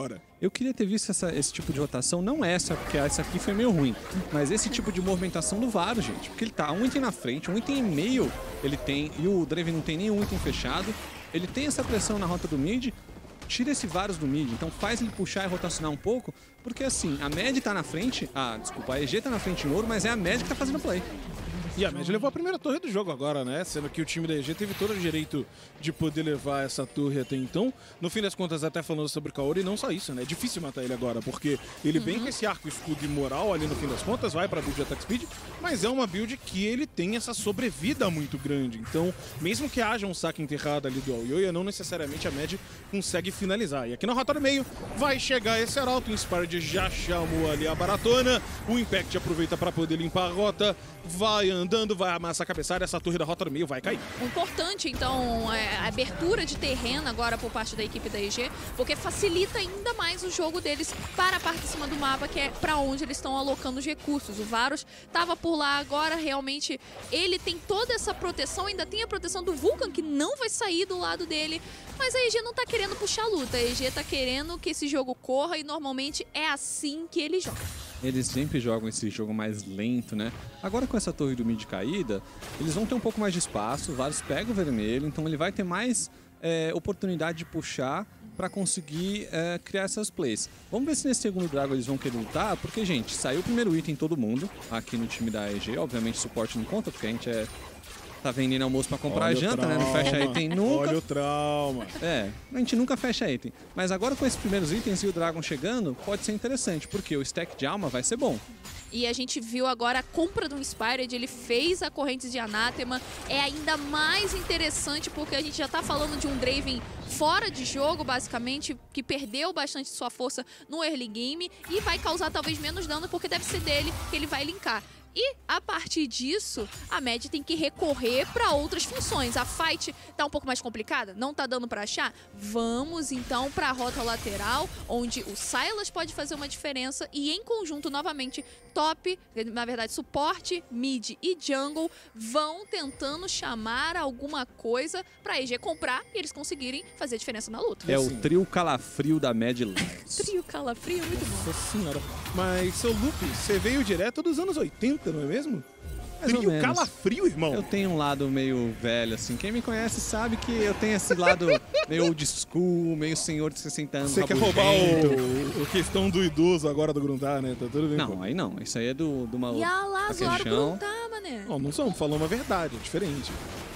B: Eu queria ter visto essa, esse tipo de rotação, não essa, porque essa aqui foi meio ruim, mas esse tipo de movimentação do Varus, gente. Porque ele tá um item na frente, um item e meio ele tem, e o Draven não tem nenhum item fechado. Ele tem essa pressão na rota do mid, tira esse Varus do mid, então faz ele puxar e rotacionar um pouco, porque assim, a Mad tá na frente, ah, desculpa, a E G tá na frente em ouro, mas é a Mad que tá fazendo play.
A: E a Mad levou a primeira torre do jogo agora, né? Sendo que o time da E G teve todo o direito de poder levar essa torre até então. No fim das contas, até falando sobre o Kaori, não só isso, né? É difícil matar ele agora, porque ele vem com esse arco escudo imoral ali no fim das contas, vai pra build de attack speed, mas é uma build que ele tem essa sobrevida muito grande. Então, mesmo que haja um saque enterrado ali do Aoyuya, não necessariamente a Mad consegue finalizar. E aqui na rota do meio, vai chegar esse arauto, o Inspired já chamou ali a baratona, o Impact aproveita pra poder limpar a rota, vai andando, vai amassar a cabeçada, essa torre da rota do meio vai cair.
C: Importante, então, é, a abertura de terreno agora por parte da equipe da E G, porque facilita ainda mais o jogo deles para a parte de cima do mapa, que é para onde eles estão alocando os recursos. O Varus estava por lá agora, realmente, ele tem toda essa proteção, ainda tem a proteção do Vulcan, que não vai sair do lado dele, mas a E G não tá querendo puxar a luta, a E G tá querendo que esse jogo corra e normalmente é assim que ele joga.
B: Eles sempre jogam esse jogo mais lento, né? Agora com essa torre do mid caída, eles vão ter um pouco mais de espaço, o Varus pega o vermelho, então ele vai ter mais é, oportunidade de puxar para conseguir é, criar essas plays. Vamos ver se nesse segundo Dragon eles vão querer lutar, porque, gente, saiu o primeiro item todo mundo aqui no time da E G, obviamente suporte não conta, porque a gente é... tá vendendo almoço pra comprar
A: Olha
B: janta, né? Não fecha item nunca.
A: Olha o trauma.
B: É, a gente nunca fecha item. Mas agora com esses primeiros itens e o Dragon chegando, pode ser interessante, porque o stack de alma vai ser bom.
C: E a gente viu agora a compra do Inspired, ele fez a corrente de Anátema. É ainda mais interessante porque a gente já tá falando de um Draven fora de jogo, basicamente, que perdeu bastante sua força no early game e vai causar talvez menos dano porque deve ser dele que ele vai linkar. E, a partir disso, a Mad tem que recorrer para outras funções. A fight tá um pouco mais complicada? Não tá dando para achar? Vamos, então, para a rota lateral, onde o Sylas pode fazer uma diferença e, em conjunto, novamente, top, na verdade, suporte, mid e jungle vão tentando chamar alguma coisa para a E G comprar e eles conseguirem fazer diferença na luta.
B: É o trio calafrio da Mad Lions.
C: Trio calafrio, muito bom.
A: Nossa senhora. Mas, seu Lupe, você veio direto dos anos oitenta, não é mesmo?
B: Mais ou
A: Trio
B: menos.
A: calafrio, irmão.
B: Eu tenho um lado meio velho, assim. Quem me conhece sabe que eu tenho esse lado meio old school, meio senhor de sessenta anos.
A: Você quer roubar o, o questão do idoso agora do Grundar, né? Tá tudo bem.
B: Não, aí não. Isso aí é do, do maluco.
C: E a Lazaro
B: questão.
C: não tá, mané.
A: Não, não estamos falando a verdade, é diferente.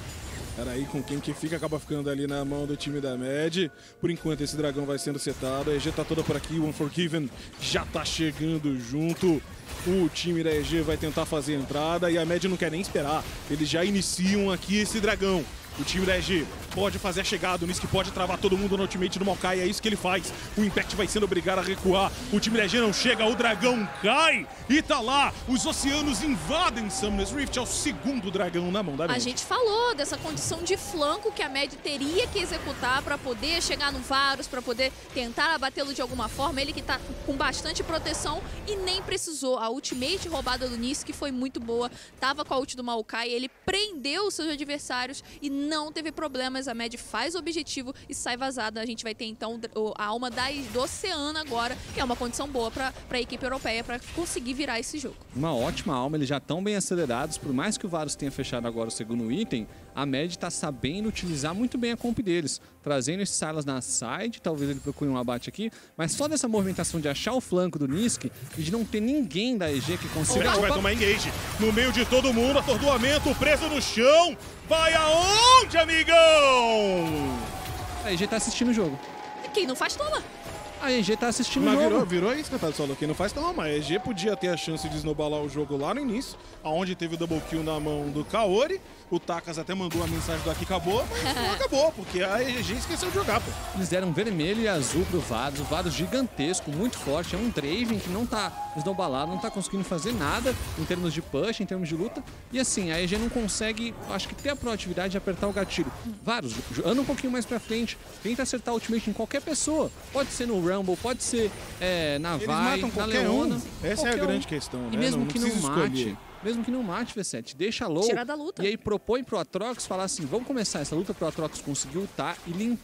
A: Era aí com quem que fica, acaba ficando ali na mão do time da Mad. Por enquanto esse dragão vai sendo setado, a E G tá toda por aqui, o Unforgiven já tá chegando junto. O time da E G vai tentar fazer a entrada e a Mad não quer nem esperar. Eles já iniciam aqui esse dragão. O time da E G pode fazer a chegada, o Nisk pode travar todo mundo no ultimate do Maokai, é isso que ele faz. O Impact vai sendo obrigado a recuar. O time da E G não chega, o dragão cai e tá lá. Os oceanos invadem Summoner's Rift, é o segundo dragão na mão da Mad.
C: A gente falou dessa condição de flanco que a Mad teria que executar para poder chegar no Varus, para poder tentar abatê-lo de alguma forma. Ele que tá com bastante proteção e nem precisou. A ultimate roubada do Nisk foi muito boa. Tava com a ult do Maokai, ele prendeu os seus adversários e não teve problemas. A Mad faz o objetivo e sai vazada. A gente vai ter então a alma da, do oceano agora, que é uma condição boa para a equipe europeia para conseguir virar esse jogo.
B: Uma ótima alma, eles já estão bem acelerados. Por mais que o Varus tenha fechado agora o segundo item, a Mad tá sabendo utilizar muito bem a comp deles, trazendo esse Sylas na side. Talvez ele procure um abate aqui, mas só dessa movimentação de achar o flanco do Nisk e de não ter ninguém da E G que consiga...
A: Impact vai tomar engage no meio de todo mundo, atordoamento, preso no chão. Vai aonde, amigão?
B: A E G tá assistindo o jogo.
C: Quem não faz, toma.
B: A E G tá assistindo
A: Mas
B: o jogo.
A: virou, virou isso que eu tava falando. Quem não faz, toma. A E G podia ter a chance de snowballar o jogo lá no início, aonde teve o double kill na mão do Kaori. O Takas até mandou a mensagem do aqui acabou, mas não acabou, porque a E G esqueceu de jogar, pô.
B: Eles deram vermelho e azul pro Varus, o Varus gigantesco, muito forte, é um Draven que não tá esnobalado, não tá conseguindo fazer nada em termos de push, em termos de luta, e assim, a E G não consegue, acho que ter a proatividade de apertar o gatilho. Varus, anda um pouquinho mais pra frente, tenta acertar o ultimate em qualquer pessoa, pode ser no Rumble, pode ser é, na
A: Eles
B: Vai,
A: matam
B: na
A: qualquer
B: Leona.
A: um. Essa é a
B: qualquer
A: grande
B: um.
A: questão, né?
B: E mesmo
A: não,
B: que
A: não
B: não
A: precisa
B: mate,
A: escolher.
B: mesmo que não mate, V sete, deixa low.
C: Tirar da luta.
B: E aí propõe pro Atrox falar assim, vamos começar essa luta pro Atrox conseguir ultar e limpar.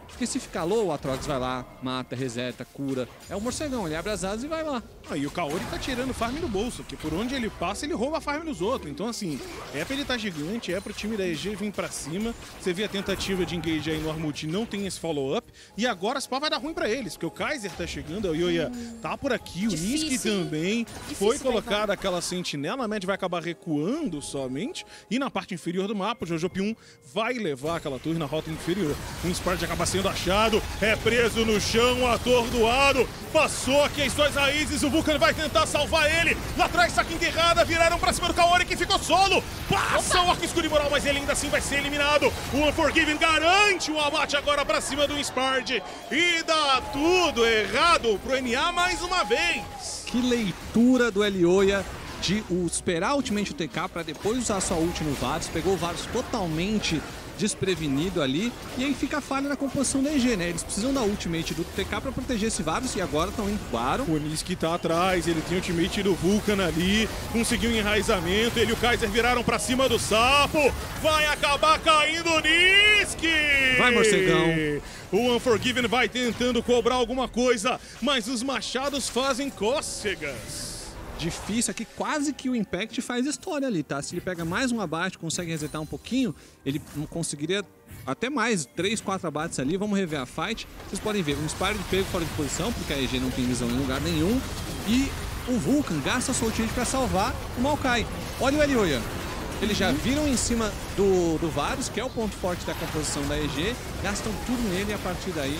B: Porque se ficar low, o Atrox vai lá, mata, reseta, cura. É o morcegão, ele abre as asas e vai lá.
A: Ah, e o Kaori tá tirando farm do bolso, porque por onde ele passa, ele rouba a farm dos outros. Então, assim, é pra ele tá gigante, é pro time da E G vir pra cima. Você vê a tentativa de engage aí no Armut, não tem esse follow-up. E agora, se pá, vai dar ruim pra eles, porque o Kaiser tá chegando, o Yoya hum, tá por aqui, difícil, o Niski também. Difícil, foi colocada aquela sentinela, a Mad vai acabar recuando somente. E na parte inferior do mapa, o Jojo P um vai levar aquela torre na rota inferior. O Inspired acaba sendo achado, é preso no chão, atordoado. Passou aqui as suas raízes, o Vulcan vai tentar salvar ele. Lá atrás, saca enterrada, viraram pra cima do Kaori, que ficou solo. Passa o arco escuro e moral, mas ele ainda assim vai ser eliminado. O Unforgiven garante o abate agora pra cima do Inspired. E dá tudo errado pro N A mais uma vez.
B: Que leitura do Elioya de o esperar ultimamente o T K pra depois usar sua ult no Varus. Pegou o Varus totalmente desprevenido ali, e aí fica a falha na composição da E G, né? Eles precisam da ultimate do T K pra proteger esse Varus e agora estão indo para
A: o Niski tá atrás, ele tem o ultimate do Vulcan ali, conseguiu um enraizamento, ele e o Kaiser viraram pra cima do sapo, vai acabar caindo o Niski!
B: Vai, morcegão!
A: O Unforgiven vai tentando cobrar alguma coisa, mas os machados fazem cócegas.
B: Difícil aqui, quase que o Impact faz história ali, tá? Se ele pega mais um abate, consegue resetar um pouquinho, ele conseguiria até mais, três, quatro abates ali. Vamos rever a fight. Vocês podem ver, um Inspired pego fora de posição, porque a E G não tem visão em lugar nenhum. E o Vulcan gasta sua ultimate pra salvar o Maokai. Olha o Elioya. Eles já viram em cima do, do Varus, que é o ponto forte da composição da E G, gastam tudo nele e a partir daí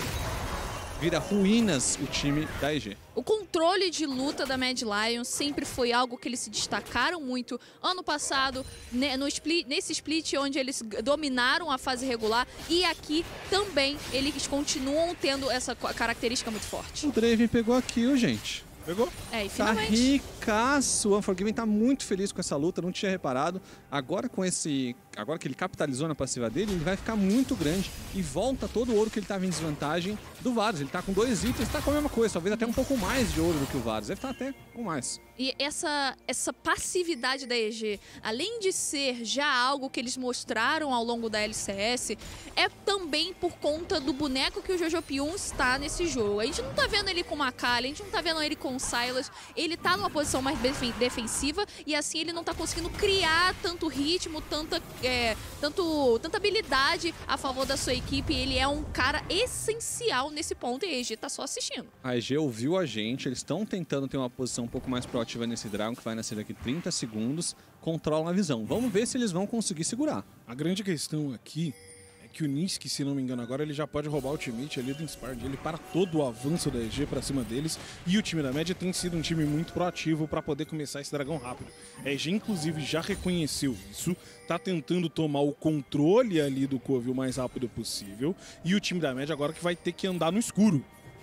B: vira ruínas o time da E G.
C: O controle de luta da Mad Lions sempre foi algo que eles se destacaram muito. Ano passado, no split, nesse split onde eles dominaram a fase regular, e aqui também eles continuam tendo essa característica muito forte.
B: O Draven pegou a kill, gente.
A: Pegou?
C: É, e
B: tá
C: finalmente.
B: ricaço. O Unforgiven tá muito feliz com essa luta, não tinha reparado. Agora com esse... Agora que ele capitalizou na passiva dele, ele vai ficar muito grande e volta todo o ouro que ele tava em desvantagem do Varus. Ele tá com dois itens, tá com a mesma coisa, talvez até um pouco mais de ouro do que o Varus. Deve estar até com mais.
C: E essa, essa passividade da E G, além de ser já algo que eles mostraram ao longo da L C S, é também por conta do boneco que o Jojo P um está nesse jogo. A gente não tá vendo ele com uma Kali, a gente não tá vendo ele com o Sylas, ele tá numa posição mais defensiva e assim ele não tá conseguindo criar tanto ritmo, tanta, é, tanto, tanta habilidade a favor da sua equipe. Ele é um cara essencial nesse ponto e a E G tá só assistindo.
B: A E G ouviu a gente, eles estão tentando ter uma posição um pouco mais proativa nesse Dragon, que vai nascer daqui trinta segundos, controlam a visão. Vamos ver se eles vão conseguir segurar.
A: A grande questão aqui é que o Niski, se não me engano agora, ele já pode roubar o ultimate ali do Inspired. Ele para todo o avanço da E G pra cima deles. E o time da Mad tem sido um time muito proativo para poder começar esse dragão rápido. A E G, inclusive, já reconheceu isso. Tá tentando tomar o controle ali do Cove o mais rápido possível. E o time da Mad agora que vai ter que andar no escuro.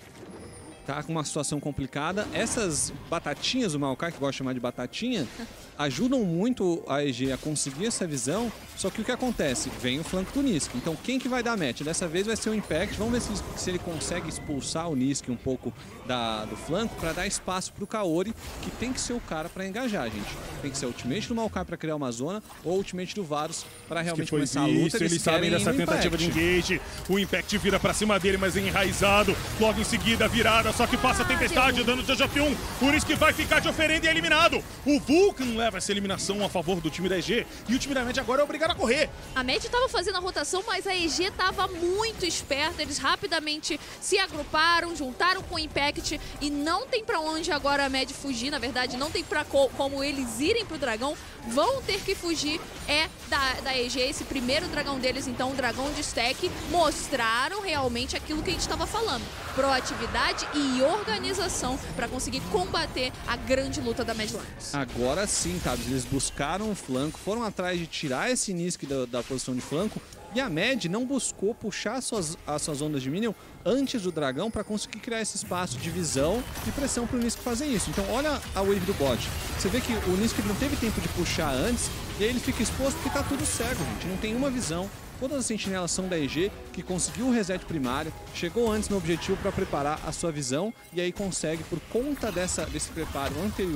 B: Tá com uma situação complicada. Essas batatinhas, o Maokai, que gosta de chamar de batatinha, ajudam muito a E G a conseguir essa visão, só que o que acontece? Vem o flanco do Niski. Então quem que vai dar match? Dessa vez vai ser o Impact. Vamos ver se, se ele consegue expulsar o Niski um pouco da, do flanco para dar espaço pro Kaori, que tem que ser o cara para engajar, gente. Tem que ser o ultimate do Maokai para criar uma zona ou o ultimate do Varus para realmente começar a luta.
A: Eles, eles sabem dessa tentativa de engage. O Impact vira para cima dele, mas é enraizado. Logo em seguida, virada, só que passa a tempestade, dando de Jojo P um. Por isso que vai ficar de oferenda e é eliminado. O Vulcan leva essa eliminação a favor do time da E G e o time da Mad agora é obrigado a correr.
C: A Mad estava fazendo a rotação, mas a E G estava muito esperta. Eles rapidamente se agruparam, juntaram com o Impact e não tem pra onde agora a Mad fugir. Na verdade, não tem pra co como eles irem pro dragão. Vão ter que fugir é da, da E G, esse primeiro dragão deles, então o dragão de stack. Mostraram realmente aquilo que a gente estava falando. Proatividade e organização para conseguir combater a grande luta da Mad Lions.
B: Agora sim, tá? Eles buscaram o flanco, foram atrás de tirar esse Niski da, da posição de flanco e a Mad não buscou puxar suas, as suas ondas de minion antes do dragão para conseguir criar esse espaço de visão e pressão para o Niski fazer isso. Então olha a wave do bot. Você vê que o Niski não teve tempo de puxar antes e aí ele fica exposto porque tá tudo cego, gente. Não tem uma visão. Todas as sentinelas são da E G, que conseguiu o reset primário, chegou antes no objetivo para preparar a sua visão e aí consegue, por conta dessa, desse preparo anterior,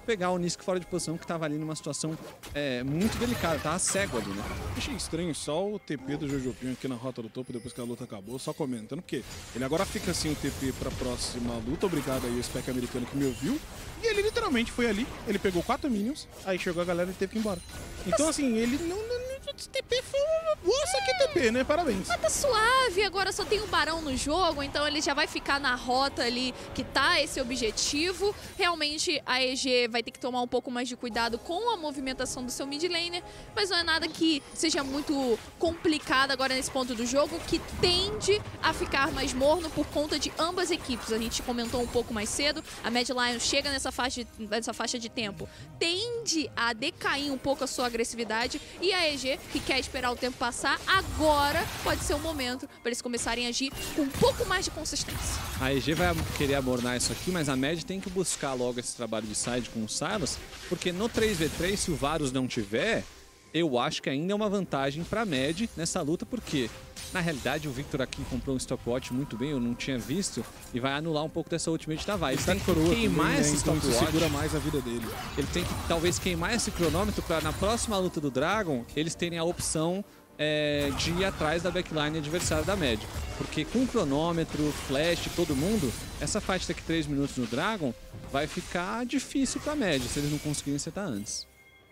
B: pegar o Nisk fora de posição, que tava ali numa situação é, muito delicada, tava cego ali, né?
A: Achei estranho só o T P do Jojopinho aqui na rota do topo, depois que a luta acabou, só comentando, porque ele agora fica sem o T P pra próxima luta, obrigado aí o Spec americano que me ouviu, e ele literalmente foi ali, ele pegou quatro minions, aí chegou a galera e teve que ir embora. Então assim, ele não... não T P foi uma boa, só que T P, né? Parabéns.
C: Mas tá suave, agora só tem o Barão no jogo, então ele já vai ficar na rota ali que tá esse objetivo. Realmente a E G vai ter que tomar um pouco mais de cuidado com a movimentação do seu mid laner, mas não é nada que seja muito complicado agora nesse ponto do jogo, que tende a ficar mais morno por conta de ambas equipes. A gente comentou um pouco mais cedo, a Mad Lions chega nessa faixa, nessa faixa de tempo, tende a decair um pouco a sua agressividade, e a E G, que quer esperar o tempo passar, agora pode ser o momento para eles começarem a agir com um pouco mais de consistência.
B: A E G vai querer abornar isso aqui, mas a Mad tem que buscar logo esse trabalho de side com o Sylas, porque no três contra três, se o Varus não tiver, eu acho que ainda é uma vantagem para a Mad nessa luta, porque na realidade o Victor aqui comprou um stopwatch muito bem, eu não tinha visto, e vai anular um pouco dessa ultimate da Vibe. Ele tem que queimar também, esse né?
A: Então
B: stopwatch.
A: Isso segura mais a vida dele.
B: Ele tem que talvez queimar esse cronômetro para na próxima luta do Dragon eles terem a opção é, de ir atrás da backline adversária da Mad. Porque com cronômetro, flash, todo mundo, essa fight daqui três minutos no Dragon vai ficar difícil para a Mad se eles não conseguirem setar antes.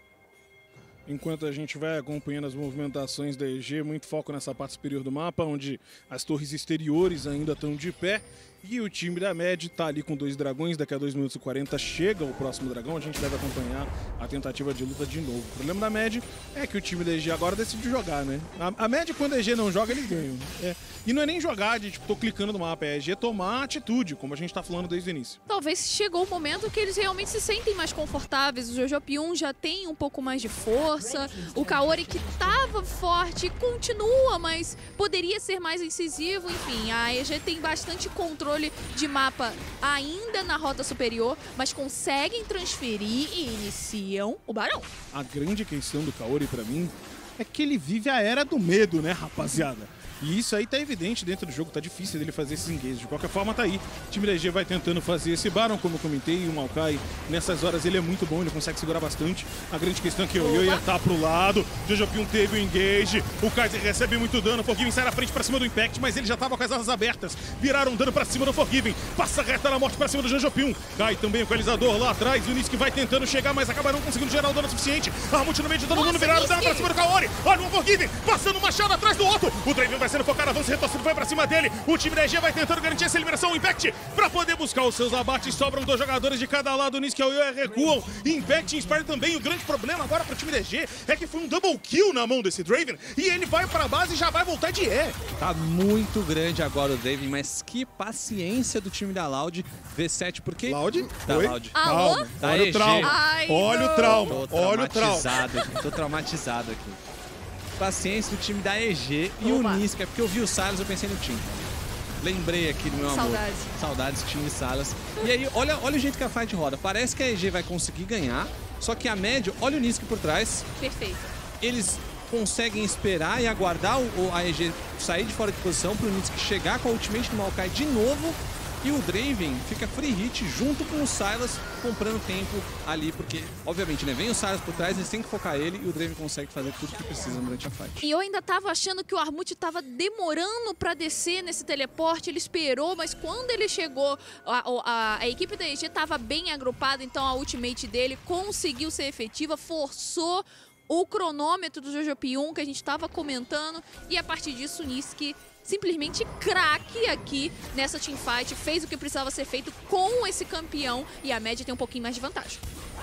A: Enquanto a gente vai acompanhando as movimentações da E G, muito foco nessa parte superior do mapa, onde as torres exteriores ainda estão de pé. E o time da Mad tá ali com dois dragões, daqui a dois minutos e quarenta chega o próximo dragão, a gente deve acompanhar a tentativa de luta de novo. O problema da Mad é que o time da E G agora decidiu jogar, né? A, a Mad, quando a E G não joga, eles ganham. É. E não é nem jogar de, tipo, tô clicando no mapa, é a E G tomar atitude, como a gente tá falando desde o início.
C: Talvez chegou o momento que eles realmente se sentem mais confortáveis, o Jojopyun já tem um pouco mais de força, o Kaori que tava forte continua, mas poderia ser mais incisivo, enfim, a E G tem bastante controle de mapa ainda na rota superior, mas conseguem transferir e iniciam o Barão.
A: A grande questão do Kaori pra mim é que ele vive a era do medo, né, rapaziada? E isso aí tá evidente dentro do jogo, tá difícil dele fazer esses engages. De qualquer forma, tá aí. O time da E G vai tentando fazer esse Baron, como eu comentei, e o Maokai, nessas horas, ele é muito bom, ele consegue segurar bastante. A grande questão é que o Yoya tá pro lado, o Jojopyun teve o engage, o Kaiser recebe muito dano, o Forgiven sai na frente pra cima do Impact, mas ele já tava com as asas abertas, viraram dano pra cima do Forgiven, passa reta na morte pra cima do Jojopyun, cai também o equalizador lá atrás, o Nisk vai tentando chegar, mas acaba não conseguindo gerar o dano suficiente. Armut no meio de todo mundo, viraram dano pra cima do Kaori, olha o Forgiven, passando um machado atrás do Otto, o Draven vai sendo focado, avança retorcido, vai pra cima dele, o time da E G vai tentando garantir essa eliminação, o Impact, pra poder buscar os seus abates, sobram dois jogadores de cada lado, o Nisk e o Yoya recuam, Impact inspira também, o grande problema agora pro time da E G é que foi um double kill na mão desse Draven, e ele vai pra base e já vai voltar de E.
B: Tá muito grande agora o Draven, mas que paciência do time da Loud, V sete, porque...
A: Loud?
B: Da
A: Oi?
B: Loud.
C: Alô?
A: Calma,
B: Da
A: olha
B: E G.
A: o trauma,
C: Ai,
A: olha
C: não.
A: o trauma,
B: Tô
A: olha o trauma.
B: traumatizado aqui, tô traumatizado aqui. Paciência do time da E G e
C: Oba.
B: o Nisk, é porque eu vi o Sylas, eu pensei no time. Lembrei aqui do meu amor.
C: Saudades.
B: Saudades, time Sylas. E aí, olha, olha o jeito que a fight roda. Parece que a E G vai conseguir ganhar, só que a média, olha o Nisk por trás.
C: Perfeito.
B: Eles conseguem esperar e aguardar o, a E G sair de fora de posição para o Nisk chegar com a ultimate do Maokai de novo. E o Draven fica free hit junto com o Sylas, comprando tempo ali, porque, obviamente, né, vem o Sylas por trás, eles têm que focar ele e o Draven consegue fazer tudo que precisa durante a fight.
C: E eu ainda tava achando que o Armut tava demorando pra descer nesse teleporte, ele esperou, mas quando ele chegou, a, a, a equipe da E G tava bem agrupada, então a ultimate dele conseguiu ser efetiva, forçou o cronômetro do Jojopyun que a gente tava comentando, e a partir disso o Nisk simplesmente craque aqui nessa teamfight, fez o que precisava ser feito com esse campeão e a média tem um pouquinho mais de vantagem.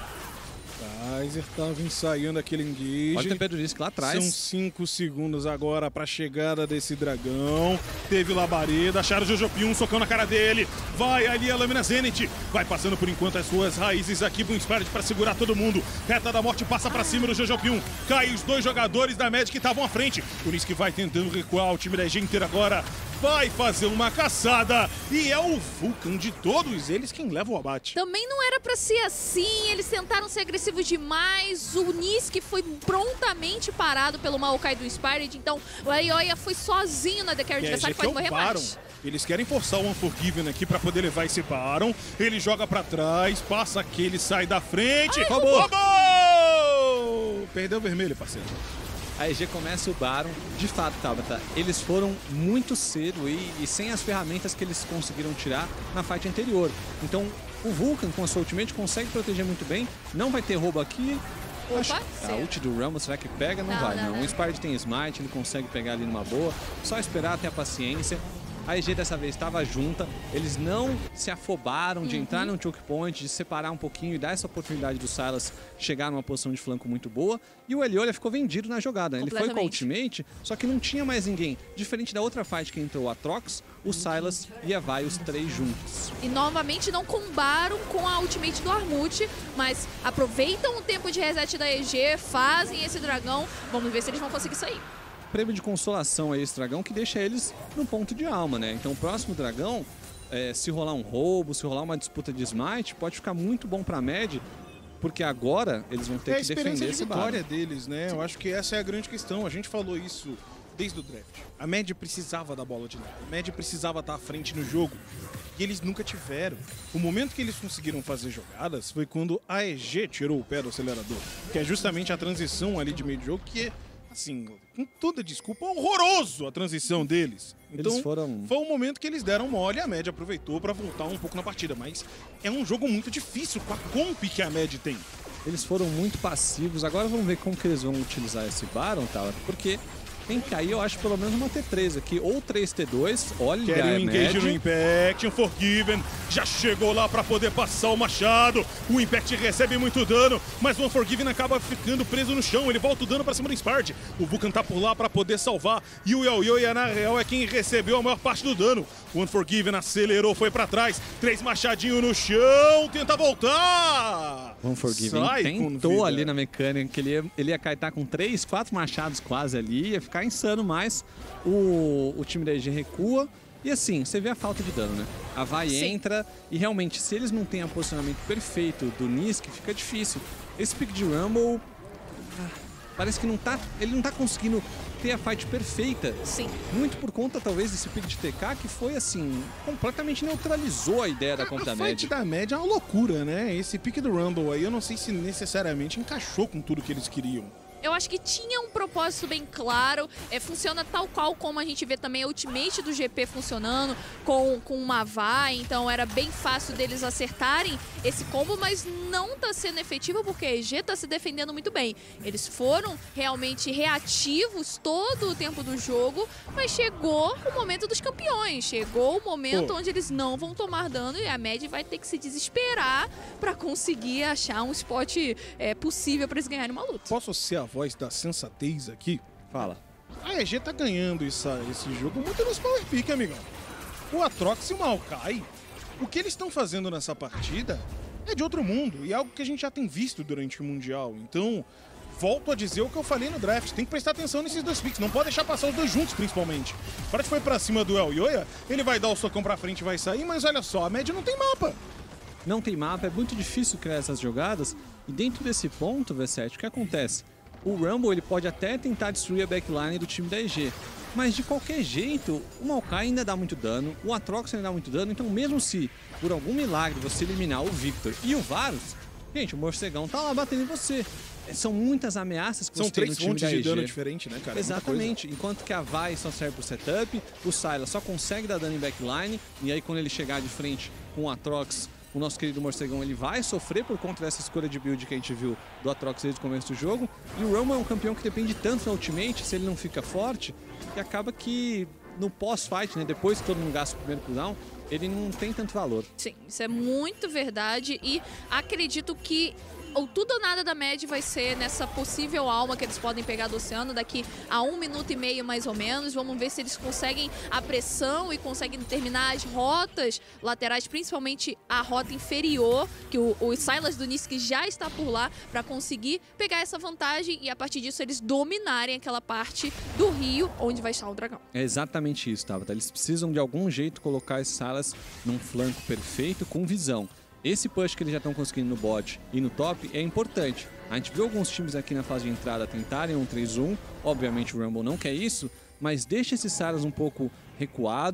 A: Kaiser tava ensaiando aquele engage.
B: Olha o tempero do Nisk lá atrás.
A: São cinco segundos agora pra chegada desse dragão. Teve labareda, acharam o Jojopyun, socão na cara dele. Vai ali a lâmina Zenith. Vai passando por enquanto as suas raízes aqui do Inspired pra segurar todo mundo. Reta da morte passa pra cima do Jojopyun. Cai os dois jogadores da Magic que estavam à frente. Por isso que vai tentando recuar o time da E G inteiro agora. Vai fazer uma caçada. E é o Vulcan de todos eles quem leva o abate.
C: Também não era pra ser assim, eles tentaram ser agressivos demais, o Nisk foi prontamente parado pelo Maokai do Inspired, então o Yoya foi sozinho na D Carry adversário, pode morrer mais.
A: Eles querem forçar o Unforgiven aqui pra poder levar esse Baron. Ele joga pra trás, passa aquele, sai da frente. Roubou! Roubou! Perdeu o vermelho, parceiro.
B: A E G começa o Baron. De fato, Tabata, eles foram muito cedo e, e sem as ferramentas que eles conseguiram tirar na fight anterior. Então, o Vulcan, com a sua ultimate, consegue proteger muito bem. Não vai ter roubo aqui.
C: Opa,
B: Acho, a ult do Rumble, será que pega? Não, não vai, não. não. não. O Inspired tem Smite, ele consegue pegar ali numa boa. Só esperar, ter a paciência. A E G dessa vez estava junta, eles não se afobaram de uhum. entrar num choke point, de separar um pouquinho e dar essa oportunidade do Sylas chegar numa posição de flanco muito boa. E o Eliolia ficou vendido na jogada. Ele foi com a ultimate, só que não tinha mais ninguém. Diferente da outra fight que entrou a Atrox, o Sylas e a Vi, os três juntos.
C: E novamente não combaram com a ultimate do Armut, mas aproveitam o tempo de reset da E G, fazem esse dragão. Vamos ver se eles vão conseguir sair.
B: Prêmio de consolação a esse dragão que deixa eles no ponto de alma, né? Então o próximo dragão, é, se rolar um roubo, se rolar uma disputa de smite, pode ficar muito bom pra Mad, porque agora eles vão ter
A: é
B: que defender
A: de
B: esse
A: vitória deles, né? Eu acho que essa é a grande questão. A gente falou isso desde o draft. A Mad precisava da bola de neve. A Mad precisava estar à frente no jogo. E eles nunca tiveram. O momento que eles conseguiram fazer jogadas foi quando a E G tirou o pé do acelerador. Que é justamente a transição ali de meio de jogo, que é, assim, com toda desculpa, horroroso a transição deles. Então,
B: eles foram...
A: foi um momento que eles deram mole e a Mad aproveitou para voltar um pouco na partida. Mas é um jogo muito difícil com a comp que a Mad tem.
B: Eles foram muito passivos. Agora vamos ver como que eles vão utilizar esse Baron, tá? Porque tem que cair, eu acho, pelo menos uma T três aqui, ou três T dois, olha,
A: querem
B: é
A: um engage
B: Mad.
A: no Impact, um Unforgiven já chegou lá pra poder passar o machado, o Impact recebe muito dano, mas o Unforgiven acaba ficando preso no chão, ele volta o dano pra cima do Inspired, o Vulcan tá por lá pra poder salvar, e o Eliolia, na real, é quem recebeu a maior parte do dano. O Unforgiven acelerou, foi pra trás, três machadinhos no chão, tenta voltar!
B: O Unforgiven tentou ali na mecânica, que ele ia, ele ia kaitar com três, quatro machados quase ali, ia ficar insano, mas o, o time da E G recua. E assim, você vê a falta de dano, né? A Vi
C: Sim.
B: entra e realmente, se eles não têm o posicionamento perfeito do Nisk, fica difícil. Esse pick de Rumble, ah, parece que não tá, ele não tá conseguindo ter a fight perfeita.
C: Sim.
B: Muito por conta, talvez, desse pick de T K, que foi, assim, completamente neutralizou a ideia da conta da Mad.
A: A fight da Mad é uma loucura, né? Esse pick do Rumble aí, eu não sei se necessariamente encaixou com tudo que eles queriam.
C: Eu acho que tinha um propósito bem claro, é, funciona tal qual como a gente vê também a ultimate do G P funcionando com, com uma Vi, então era bem fácil deles acertarem esse combo, mas não tá sendo efetivo porque a E G tá se defendendo muito bem. Eles foram realmente reativos todo o tempo do jogo, mas chegou o momento dos campeões, chegou o momento Pô. onde eles não vão tomar dano e a Mad vai ter que se desesperar pra conseguir achar um spot é, possível pra eles ganharem uma luta.
A: Posso ser a voz da sensatez aqui?
B: Fala.
A: A E G tá ganhando essa, esse jogo muito nos power pick, amigão. O Atrox e o Maokai, o que eles estão fazendo nessa partida é de outro mundo e é algo que a gente já tem visto durante o Mundial. Então, volto a dizer o que eu falei no draft, tem que prestar atenção nesses dois picks, não pode deixar passar os dois juntos, principalmente. O Prat foi pra cima do Eliolia, ele vai dar o socão pra frente e vai sair, mas olha só, a Mad não tem mapa.
B: Não tem mapa, é muito difícil criar essas jogadas. E dentro desse ponto, V sete, o que acontece? O Rumble ele pode até tentar destruir a backline do time da E G, mas de qualquer jeito, o Maokai ainda dá muito dano, o Atrox ainda dá muito dano, então mesmo se por algum milagre você eliminar o Victor e o Varus, gente, o Morcegão tá lá batendo em você. São muitas ameaças que
A: São
B: você tem no time da E G.
A: São três fontes de dano diferente, né, cara?
B: Exatamente. Enquanto que a Vi só serve pro setup, o Sylas só consegue dar dano em backline, e aí quando ele chegar de frente com o Atrox, o nosso querido Morcegão ele vai sofrer por conta dessa escolha de build que a gente viu do Atrox desde o começo do jogo. E o Rumble é um campeão que depende tanto da ultimate, se ele não fica forte, que acaba que no pós-fight, né, depois que todo mundo gasta o primeiro cooldown, ele não tem tanto valor.
C: Sim, isso é muito verdade e acredito que ou tudo ou nada da Mad vai ser nessa possível alma que eles podem pegar do oceano daqui a um minuto e meio mais ou menos. Vamos ver se eles conseguem a pressão e conseguem terminar as rotas laterais, principalmente a rota inferior, que o, o Sylas do Nisk já está por lá para conseguir pegar essa vantagem e a partir disso eles dominarem aquela parte do rio onde vai estar o dragão.
B: É exatamente isso, Tabata. Eles precisam de algum jeito colocar esse Sylas num flanco perfeito com visão. Esse push que eles já estão conseguindo no bot e no top é importante. A gente viu alguns times aqui na fase de entrada tentarem um três um. Obviamente o Rumble não quer isso, mas deixa esse Sylas um pouco recuado.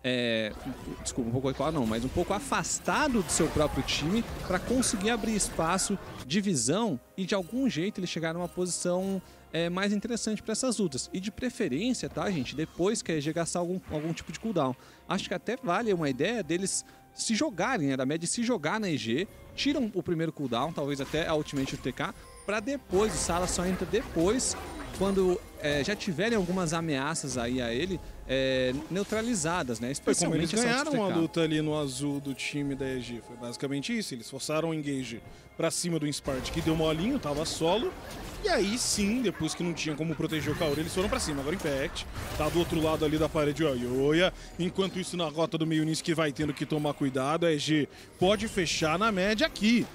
B: É, desculpa, um pouco recuado não, mas um pouco afastado do seu próprio time para conseguir abrir espaço de visão e de algum jeito ele chegar numa posição é, mais interessante para essas lutas. E de preferência, tá, gente, depois que a E G gastar algum, algum tipo de cooldown. Acho que até vale uma ideia deles se jogarem, né, da média se jogar na E G, tiram o primeiro cooldown, talvez até a ultimate do T K, para depois, o Sylas só entra depois, quando é, já tiverem algumas ameaças aí a ele é, neutralizadas, né?
A: Foi como eles
B: Especialmente essa
A: ganharam a
B: T K.
A: luta ali no azul do time da E G. Foi basicamente isso. Eles forçaram o engage pra cima do Inspart, que deu molinho, tava solo. E aí sim, depois que não tinha como proteger o Kaori, eles foram pra cima. Agora Impact tá do outro lado ali da parede, ó, Yoya. Enquanto isso, na rota do meio nisso que vai tendo que tomar cuidado, a E G pode fechar na média aqui.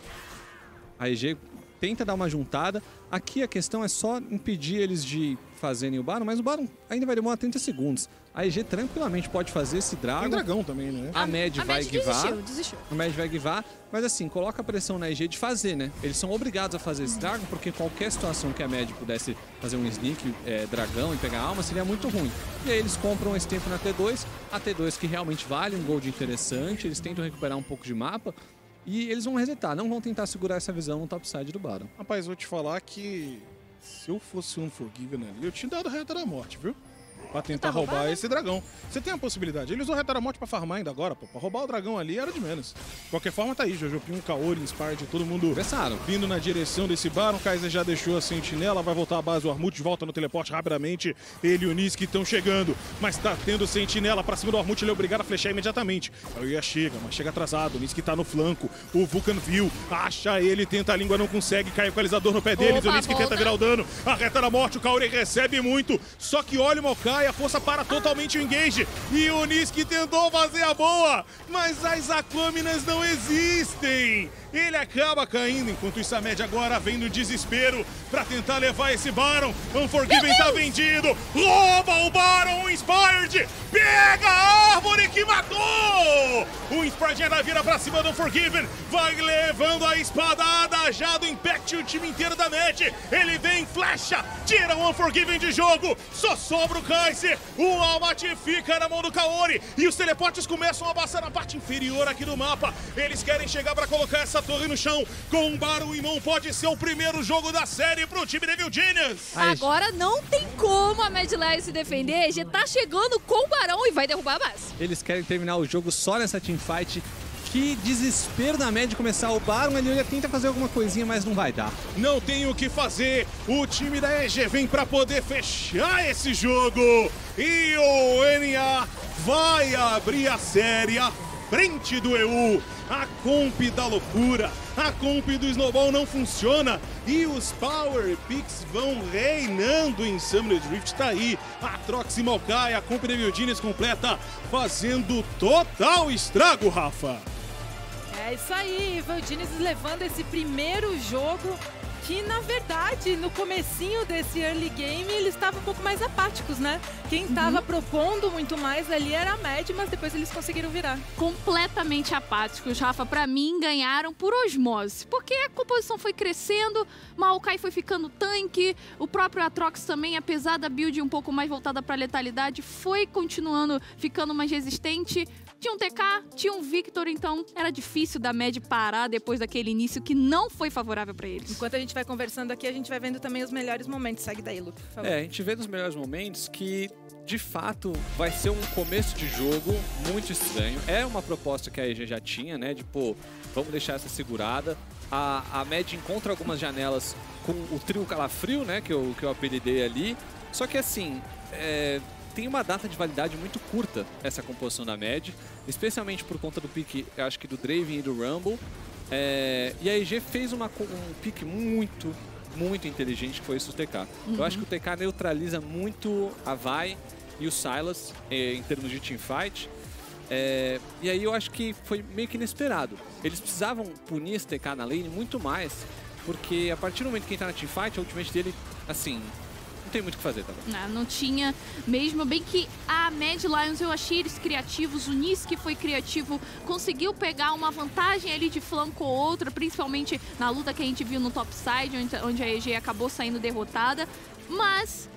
B: A E G tenta dar uma juntada. Aqui a questão é só impedir eles de fazerem o Baron, mas o Baron ainda vai demorar trinta segundos. A E G tranquilamente pode fazer esse Dragon.
A: Tem dragão também, né?
B: A Mad
C: a
B: vai
C: Mad
B: guivar.
C: desistiu, desistiu.
B: A Mad vai guivar, mas assim, coloca a pressão na E G de fazer, né? Eles são obrigados a fazer esse Dragon, porque qualquer situação que a Mad pudesse fazer um sneak, é, dragão e pegar alma, seria muito ruim. E aí eles compram esse tempo na T dois, a T dois que realmente vale um gold interessante, eles tentam recuperar um pouco de mapa, e eles vão resetar, não vão tentar segurar essa visão no topside do Baron.
A: Rapaz, vou te falar que se eu fosse um Unforgiven ali, eu tinha dado reta da morte, viu? Pra tentar
C: Tá
A: roubar
C: roubado?
A: esse dragão. Você tem a possibilidade. Ele usou reta da morte pra farmar ainda agora, pô. Pra roubar o dragão ali era de menos. De qualquer forma, tá aí. Jojo Pinho, Kaori, Inspired, todo mundo
B: Conversaram.
A: vindo na direção desse Baron. Kaiser já deixou a sentinela, vai voltar à base. O Armut volta no teleporte rapidamente. Ele e o Niski estão chegando, mas tá tendo sentinela pra cima do Armut. Ele é obrigado a flechar imediatamente. Aí o Ia chega, mas chega atrasado. O Niski tá no flanco. O Vulcan viu, acha ele, tenta a língua, não consegue. Cai o equalizador no pé deles.
C: Opa,
A: o Niski
C: volta.
A: tenta virar o dano. A reta da morte, o Kaori recebe muito. Só que olha o Mokai, a força para totalmente o engage. E o Niski tentou fazer a boa, mas as Aquaminas não existem. Ele acaba caindo, enquanto isso a média agora vem no desespero pra tentar levar esse Baron. Unforgiven tá vendido, rouba o Baron, o Inspired pega a árvore que matou. O Inspired ainda vira pra cima do Unforgiven, vai levando a espadada já do Impact, o time inteiro da Mad. Ele vem, flecha, tira o Unforgiven de jogo, só sobra o Kaiser. O Almat fica na mão do Kaori e os teleportes começam a passar na parte inferior aqui do mapa. Eles querem chegar pra colocar essa torre no chão. Com um Baron em mão, pode ser o primeiro jogo da série pro time Devil Genius.
C: Agora não tem como a Mad Lions se defender. Já tá chegando com o Barão e vai derrubar a base.
B: Eles querem terminar o jogo só nessa teamfight. Que desespero da Mad começar o Baron. Ele ainda tenta fazer alguma coisinha, mas não vai dar.
A: Não tem o que fazer. O time da E G vem pra poder fechar esse jogo. E o N A vai abrir a série à frente do E U. A comp da loucura, a comp do Snowball não funciona e os Power Picks vão reinando em Summoner's Rift. Tá aí, a Trox e Maokai, a comp da Devil Genius completa, fazendo total estrago, Rafa.
D: É isso aí, Evil Genius levando esse primeiro jogo que, na verdade, no comecinho desse early game, eles estavam um pouco mais apáticos, né? Quem estava uhum. propondo muito mais ali era a Mad, mas depois eles conseguiram virar.
C: Completamente apáticos, Rafa. Pra mim, ganharam por osmose. Porque a composição foi crescendo, Maokai foi ficando tanque, o próprio Atrox também, apesar da build um pouco mais voltada pra letalidade, foi continuando ficando mais resistente. Tinha um T K, tinha um Victor, então era difícil da Mad parar depois daquele início que não foi favorável pra eles.
D: Enquanto a gente vai conversando aqui, a gente vai vendo também os melhores momentos. Segue daí, Luke, por favor.
B: É, a gente vê nos melhores momentos que, de fato, vai ser um começo de jogo muito estranho. É uma proposta que a E G já tinha, né? De, pô, vamos deixar essa segurada. A, a Mad encontra algumas janelas com o trio Calafrio, né? Que eu, que eu apelidei ali. Só que, assim, é... tem uma data de validade muito curta essa composição da Mad, especialmente por conta do pique, eu acho que do Draven e do Rumble. É, e a E G fez uma, um pique muito, muito inteligente, que foi isso do T K. Uhum. Eu acho que o T K neutraliza muito a Vi e o Sylas é, em termos de teamfight. É, e aí eu acho que foi meio que inesperado. Eles precisavam punir esse T K na lane muito mais, porque a partir do momento que ele tá na teamfight, a ultimate dele, assim... não tem muito o que fazer, tá bom?
C: Não, não tinha mesmo, bem que a Mad Lions eu achei eles criativos, o Niski foi criativo, conseguiu pegar uma vantagem ali de flanco ou outra, principalmente na luta que a gente viu no topside, onde, onde a E G acabou saindo derrotada, mas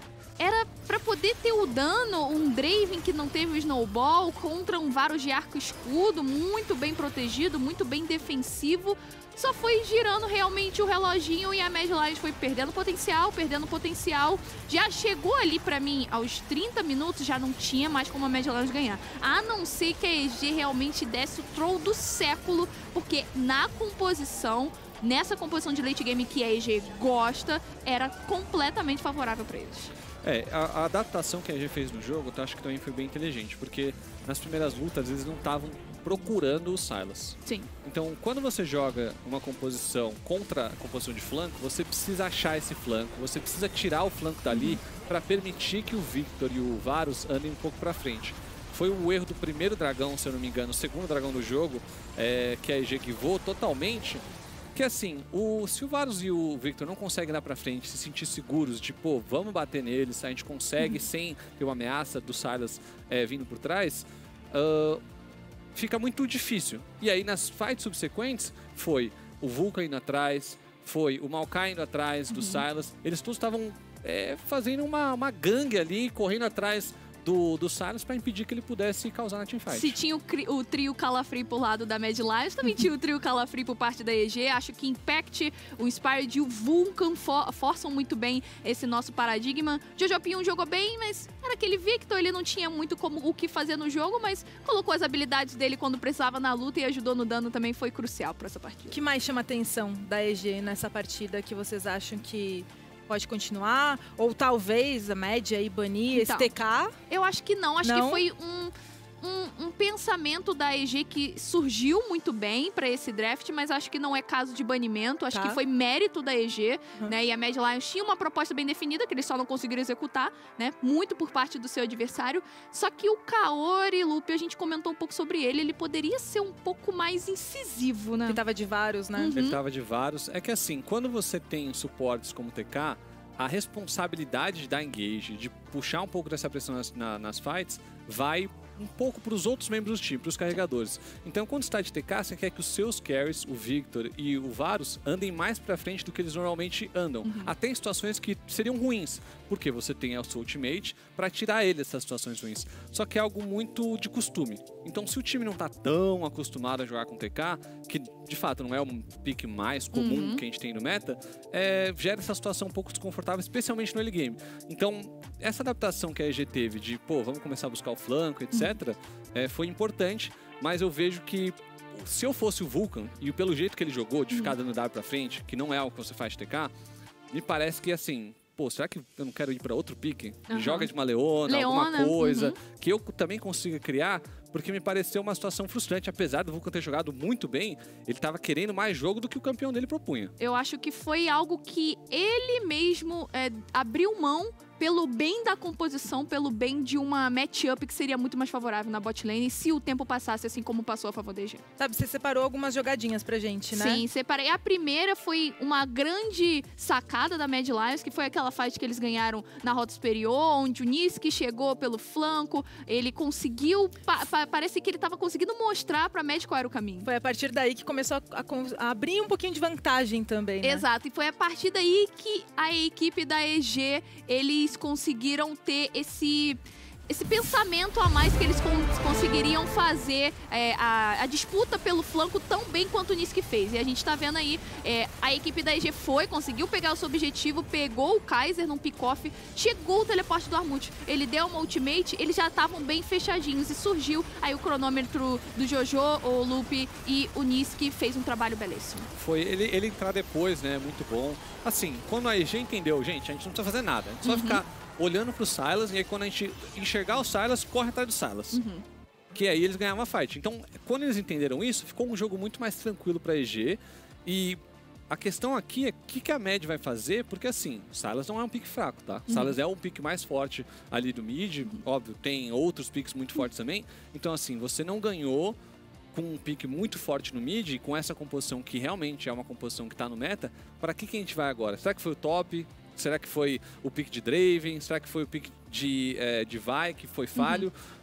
C: era pra poder ter o dano, um Draven que não teve o Snowball, contra um Varus de arco escudo, muito bem protegido, muito bem defensivo. Só foi girando realmente o reloginho e a Mad Lions foi perdendo potencial, perdendo potencial. Já chegou ali pra mim aos trinta minutos, já não tinha mais como a Mad Lions ganhar. A não ser que a E G realmente desse o troll do século, porque na composição, nessa composição de late game que a E G gosta, era completamente favorável pra eles.
B: É, a, a adaptação que a E G fez no jogo, eu acho que também foi bem inteligente, porque nas primeiras lutas eles não estavam procurando o Sylas.
C: Sim.
B: Então, quando você joga uma composição contra a composição de flanco, você precisa achar esse flanco, você precisa tirar o flanco dali uhum. para permitir que o Victor e o Varus andem um pouco para frente. Foi o erro do primeiro dragão, se eu não me engano, o segundo dragão do jogo, é, que a E G guivou totalmente. Que assim, o, se o Varus e o Victor não conseguem dar pra frente, se sentir seguros, tipo, vamos bater neles, a gente consegue uhum. sem ter uma ameaça do Sylas é, vindo por trás, uh, fica muito difícil. E aí nas fights subsequentes, foi o Vulcan indo atrás, foi o Maokai indo atrás do uhum. Sylas, eles todos estavam é, fazendo uma, uma gangue ali, correndo atrás do, do Sylas para impedir que ele pudesse causar na teamfight.
C: Se tinha o, o trio Calafree por lado da Mad Lions, também tinha o trio Calafree por parte da E G. Acho que Impact, o Inspired e o Vulcan for, forçam muito bem esse nosso paradigma. Jojo P um jogou bem, mas era aquele Victor, ele não tinha muito como o que fazer no jogo, mas colocou as habilidades dele quando precisava na luta e ajudou no dano também, foi crucial para essa partida.
D: O que mais chama a atenção da E G nessa partida que vocês acham que pode continuar? Ou talvez a média e banir
C: então,
D: esse T K?
C: Eu acho que não. Acho
D: não?
C: que foi um, um, um pensamento da E G que surgiu muito bem para esse draft, mas acho que não é caso de banimento. Acho
D: tá.
C: que foi mérito da E G,
D: uhum.
C: né? E a Mad Lions tinha uma proposta bem definida, que eles só não conseguiram executar, né? Muito por parte do seu adversário. Só que o Kaori, Lupe, a gente comentou um pouco sobre ele, ele poderia ser um pouco mais incisivo, né?
D: Que tava de vários, né?
C: Uhum.
B: Ele tava de vários. É que assim, quando você tem suportes como T K, a responsabilidade de dar engage, de puxar um pouco dessa pressão nas, na, nas fights, vai um pouco para os outros membros do time, para os carregadores. Então, quando está de T K, você quer que os seus carries, o Victor e o Varus, andem mais para frente do que eles normalmente andam. Uhum. Até em situações que seriam ruins, porque você tem o seu ultimate para tirar ele dessas situações ruins. Só que é algo muito de costume. Então, se o time não está tão acostumado a jogar com T K, que de fato não é um pick mais comum uhum. que a gente tem no meta, é, gera essa situação um pouco desconfortável, especialmente no early game. Então, essa adaptação que a E G teve de, pô, vamos começar a buscar o flanco, etcétera, uhum. é, foi importante, mas eu vejo que se eu fosse o Vulcan, e pelo jeito que ele jogou, de ficar dando W pra frente, que não é algo que você faz de T K, me parece que, assim, pô, será que eu não quero ir pra outro pique? Uhum. Joga de uma Leona, Leona alguma coisa, uhum. que eu também consiga criar, porque me pareceu uma situação frustrante, apesar do Vulcan ter jogado muito bem, ele estava querendo mais jogo do que o campeão dele propunha.
C: Eu acho que foi algo que ele mesmo é, abriu mão pelo bem da composição, pelo bem de uma matchup que seria muito mais favorável na bot lane se o tempo passasse assim como passou a favor da E G.
D: Sabe, você separou algumas jogadinhas pra gente, né?
C: Sim, separei. A primeira foi uma grande sacada da Mad Lions, que foi aquela fight que eles ganharam na rota superior, onde o Nisk chegou pelo flanco, ele conseguiu, pa pa parece que ele tava conseguindo mostrar pra Mad qual era o caminho.
D: Foi a partir daí que começou a, a, a abrir um pouquinho de vantagem também, né?
C: Exato, e foi a partir daí que a equipe da E G, eles conseguiram ter esse, esse pensamento a mais que eles con conseguiriam fazer é, a, a disputa pelo flanco tão bem quanto o Nisk fez. E a gente tá vendo aí, é, a equipe da E G foi, conseguiu pegar o seu objetivo, pegou o Kaiser num pick-off, chegou o teleporte do Armut, ele deu uma ultimate, eles já estavam bem fechadinhos e surgiu aí o cronômetro do Jojo, o Lupe e o Nisk fez um trabalho belíssimo.
B: Foi ele, ele entrar depois, né, muito bom. Assim, quando a E G entendeu, gente, a gente não precisa fazer nada, a gente só uhum. ficar olhando pro Sylas, e aí quando a gente enxergar o Sylas, corre atrás do Sylas. Uhum. Que aí eles ganhavam a fight. Então, quando eles entenderam isso, ficou um jogo muito mais tranquilo pra E G. E a questão aqui é o que, que a Mad vai fazer, porque assim, o Sylas não é um pick fraco, tá? O uhum. Sylas é um pick mais forte ali do mid, uhum. óbvio, tem outros picks muito fortes também. Então, assim, você não ganhou com um pick muito forte no mid, com essa composição que realmente é uma composição que tá no meta, para que, que a gente vai agora? Será que foi o top? Será que foi o pick de Draven? Será que foi o pick de, é, de Vi, que foi falho? Uhum.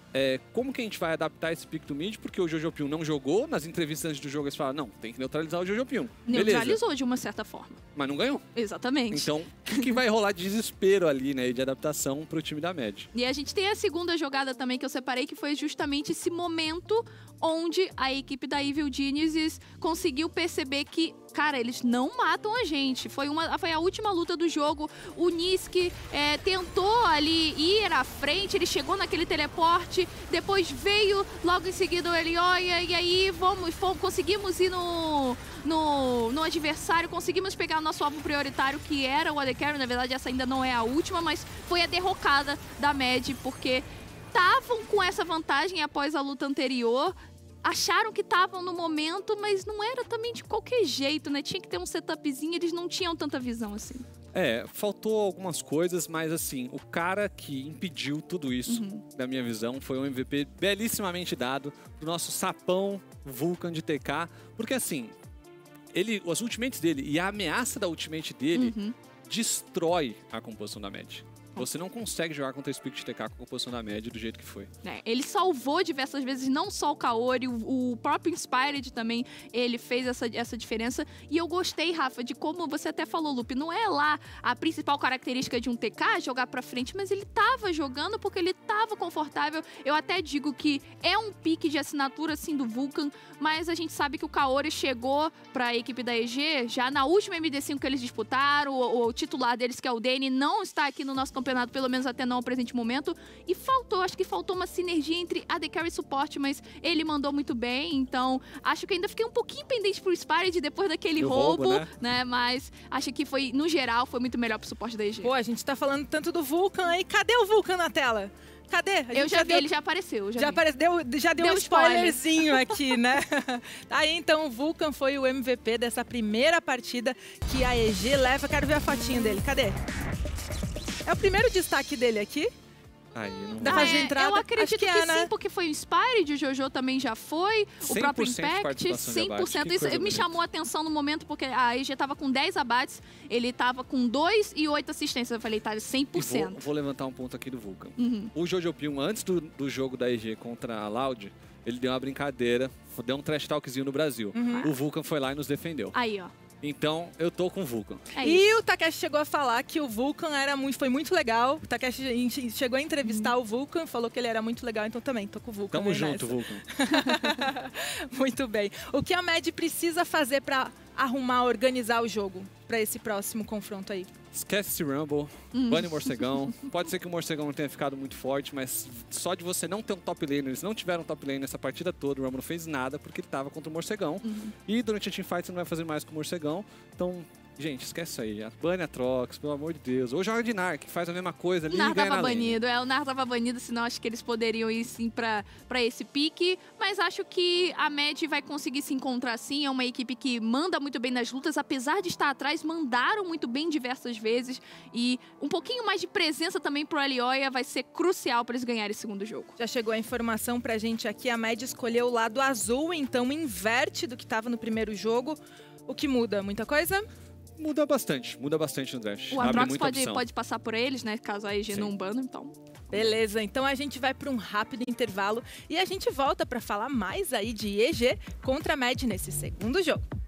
B: é, como que a gente vai adaptar esse pick do mid, porque o Jojo Pyun não jogou, nas entrevistas antes do jogo eles falaram, não, tem que neutralizar o Jojo Pyun.
C: Neutralizou
B: Beleza.
C: de uma certa forma.
B: Mas não ganhou.
C: Exatamente.
B: Então, o que, que vai rolar de desespero ali, né, de adaptação pro time da Mad?
C: E a gente tem a segunda jogada também que eu separei, que foi justamente esse momento onde a equipe da Evil Geniuses conseguiu perceber que, cara, eles não matam a gente. Foi, uma, foi a última luta do jogo. O Nisk é, tentou ali ir à frente, ele chegou naquele teleporte, depois veio logo em seguida o Elioia, e aí vamos, fomos, conseguimos ir no, no, no adversário, conseguimos pegar o nosso alvo prioritário, que era o A D Carry. Na verdade, essa ainda não é a última, mas foi a derrocada da Mad, porque estavam com essa vantagem após a luta anterior, acharam que estavam no momento, mas não era também de qualquer jeito, né? Tinha que ter um setupzinho, eles não tinham tanta visão assim.
B: É, faltou algumas coisas, mas assim, o cara que impediu tudo isso, uhum. da minha visão, foi um M V P belíssimamente dado pro nosso sapão Vulcan de T K, porque assim, ele, os ultimates dele e a ameaça da ultimate dele uhum. destrói a composição da Mad. Você não consegue jogar contra esse pick de T K com a composição da média do jeito que foi. É,
C: ele salvou diversas vezes, não só o Kaori, o, o próprio Inspired também, ele fez essa, essa diferença. E eu gostei, Rafa, de como você até falou, Lupe, não é lá a principal característica de um T K jogar pra frente, mas ele tava jogando porque ele tava confortável. Eu até digo que é um pick de assinatura, assim, do Vulcan, mas a gente sabe que o Kaori chegou pra equipe da E G já na última M D cinco que eles disputaram, o, o titular deles, que é o Danny, não está aqui no nosso campeonato, pelo menos até não ao presente momento, e faltou, acho que faltou uma sinergia entre A D Carry e suporte, mas ele mandou muito bem, então acho que ainda fiquei um pouquinho pendente pro Spirit depois daquele roubo, roubo né? né, mas acho que foi, no geral, foi muito melhor pro suporte da E G.
D: Pô, a gente tá falando tanto do Vulcan aí, cadê o Vulcan na tela? Cadê?
C: Eu já, já vi, deu... ele já apareceu. Já,
D: já, apare... deu, já deu, deu um spoilerzinho aqui, né? Aí, então, o Vulcan foi o M V P dessa primeira partida que a E G leva. Quero ver a fotinha dele. Cadê? É o primeiro destaque dele aqui.
B: Aí, não
D: da fase
C: é,
D: de entrada.
C: Eu acredito
D: que,
C: que,
D: é,
C: sim,
D: né?
C: porque foi o Inspired, o Jojo também já foi, o próprio Impact, cem por cento. Isso me bonita. chamou a atenção no momento, porque a E G tava com dez abates, ele tava com dois e oito assistências. Eu falei, tá, cem por cento.
B: Vou, vou levantar um ponto aqui do Vulcan.
C: Uhum.
B: O Jojo Pyun, antes do, do jogo da E G contra a Loud, ele deu uma brincadeira, deu um trash talkzinho no Brasil.
C: Uhum.
B: O Vulcan foi lá e nos defendeu.
C: Aí, ó.
B: Então, eu tô com o Vulcan.
C: É
D: e
C: isso.
D: o Takeshi chegou a falar que o Vulcan era muito, foi muito legal. O Takeshi chegou a entrevistar uhum. o Vulcan, falou que ele era muito legal, então também tô com o Vulcan.
B: Tamo junto,
D: nessa.
B: Vulcan.
D: Muito bem. O que a Mad precisa fazer pra arrumar, organizar o jogo pra esse próximo confronto aí?
B: Esquece esse Rumble, hum. bane o Morcegão. Pode ser que o Morcegão não tenha ficado muito forte, mas só de você não ter um top lane, eles não tiveram um top lane nessa partida toda, o Rumble não fez nada porque ele tava contra o Morcegão.
C: Uhum.
B: E durante a teamfight você não vai fazer mais com o Morcegão. Então, gente, esquece isso aí. Bane a Trox, pelo amor de Deus. Ou joga de Nar, que faz a mesma coisa ali.
C: O Nar
B: e ganha
C: tava
B: na
C: banido, é, o Nar tava banido, senão acho que eles poderiam ir sim pra, pra esse pique. Mas acho que a Mad vai conseguir se encontrar sim. É uma equipe que manda muito bem nas lutas, apesar de estar atrás, mandaram muito bem diversas vezes. E um pouquinho mais de presença também pro Elioia vai ser crucial para eles ganharem esse segundo jogo.
D: Já chegou a informação pra gente aqui, a Mad escolheu o lado azul, então inverte do que tava no primeiro jogo. O que muda? Muita coisa?
B: Muda bastante, muda bastante no draft.
C: O Atrox pode, pode passar por eles, né? Caso a E G
B: Sim.
C: não bana, então...
D: Beleza, então a gente vai para um rápido intervalo e a gente volta para falar mais aí de E G contra a Mad nesse segundo jogo.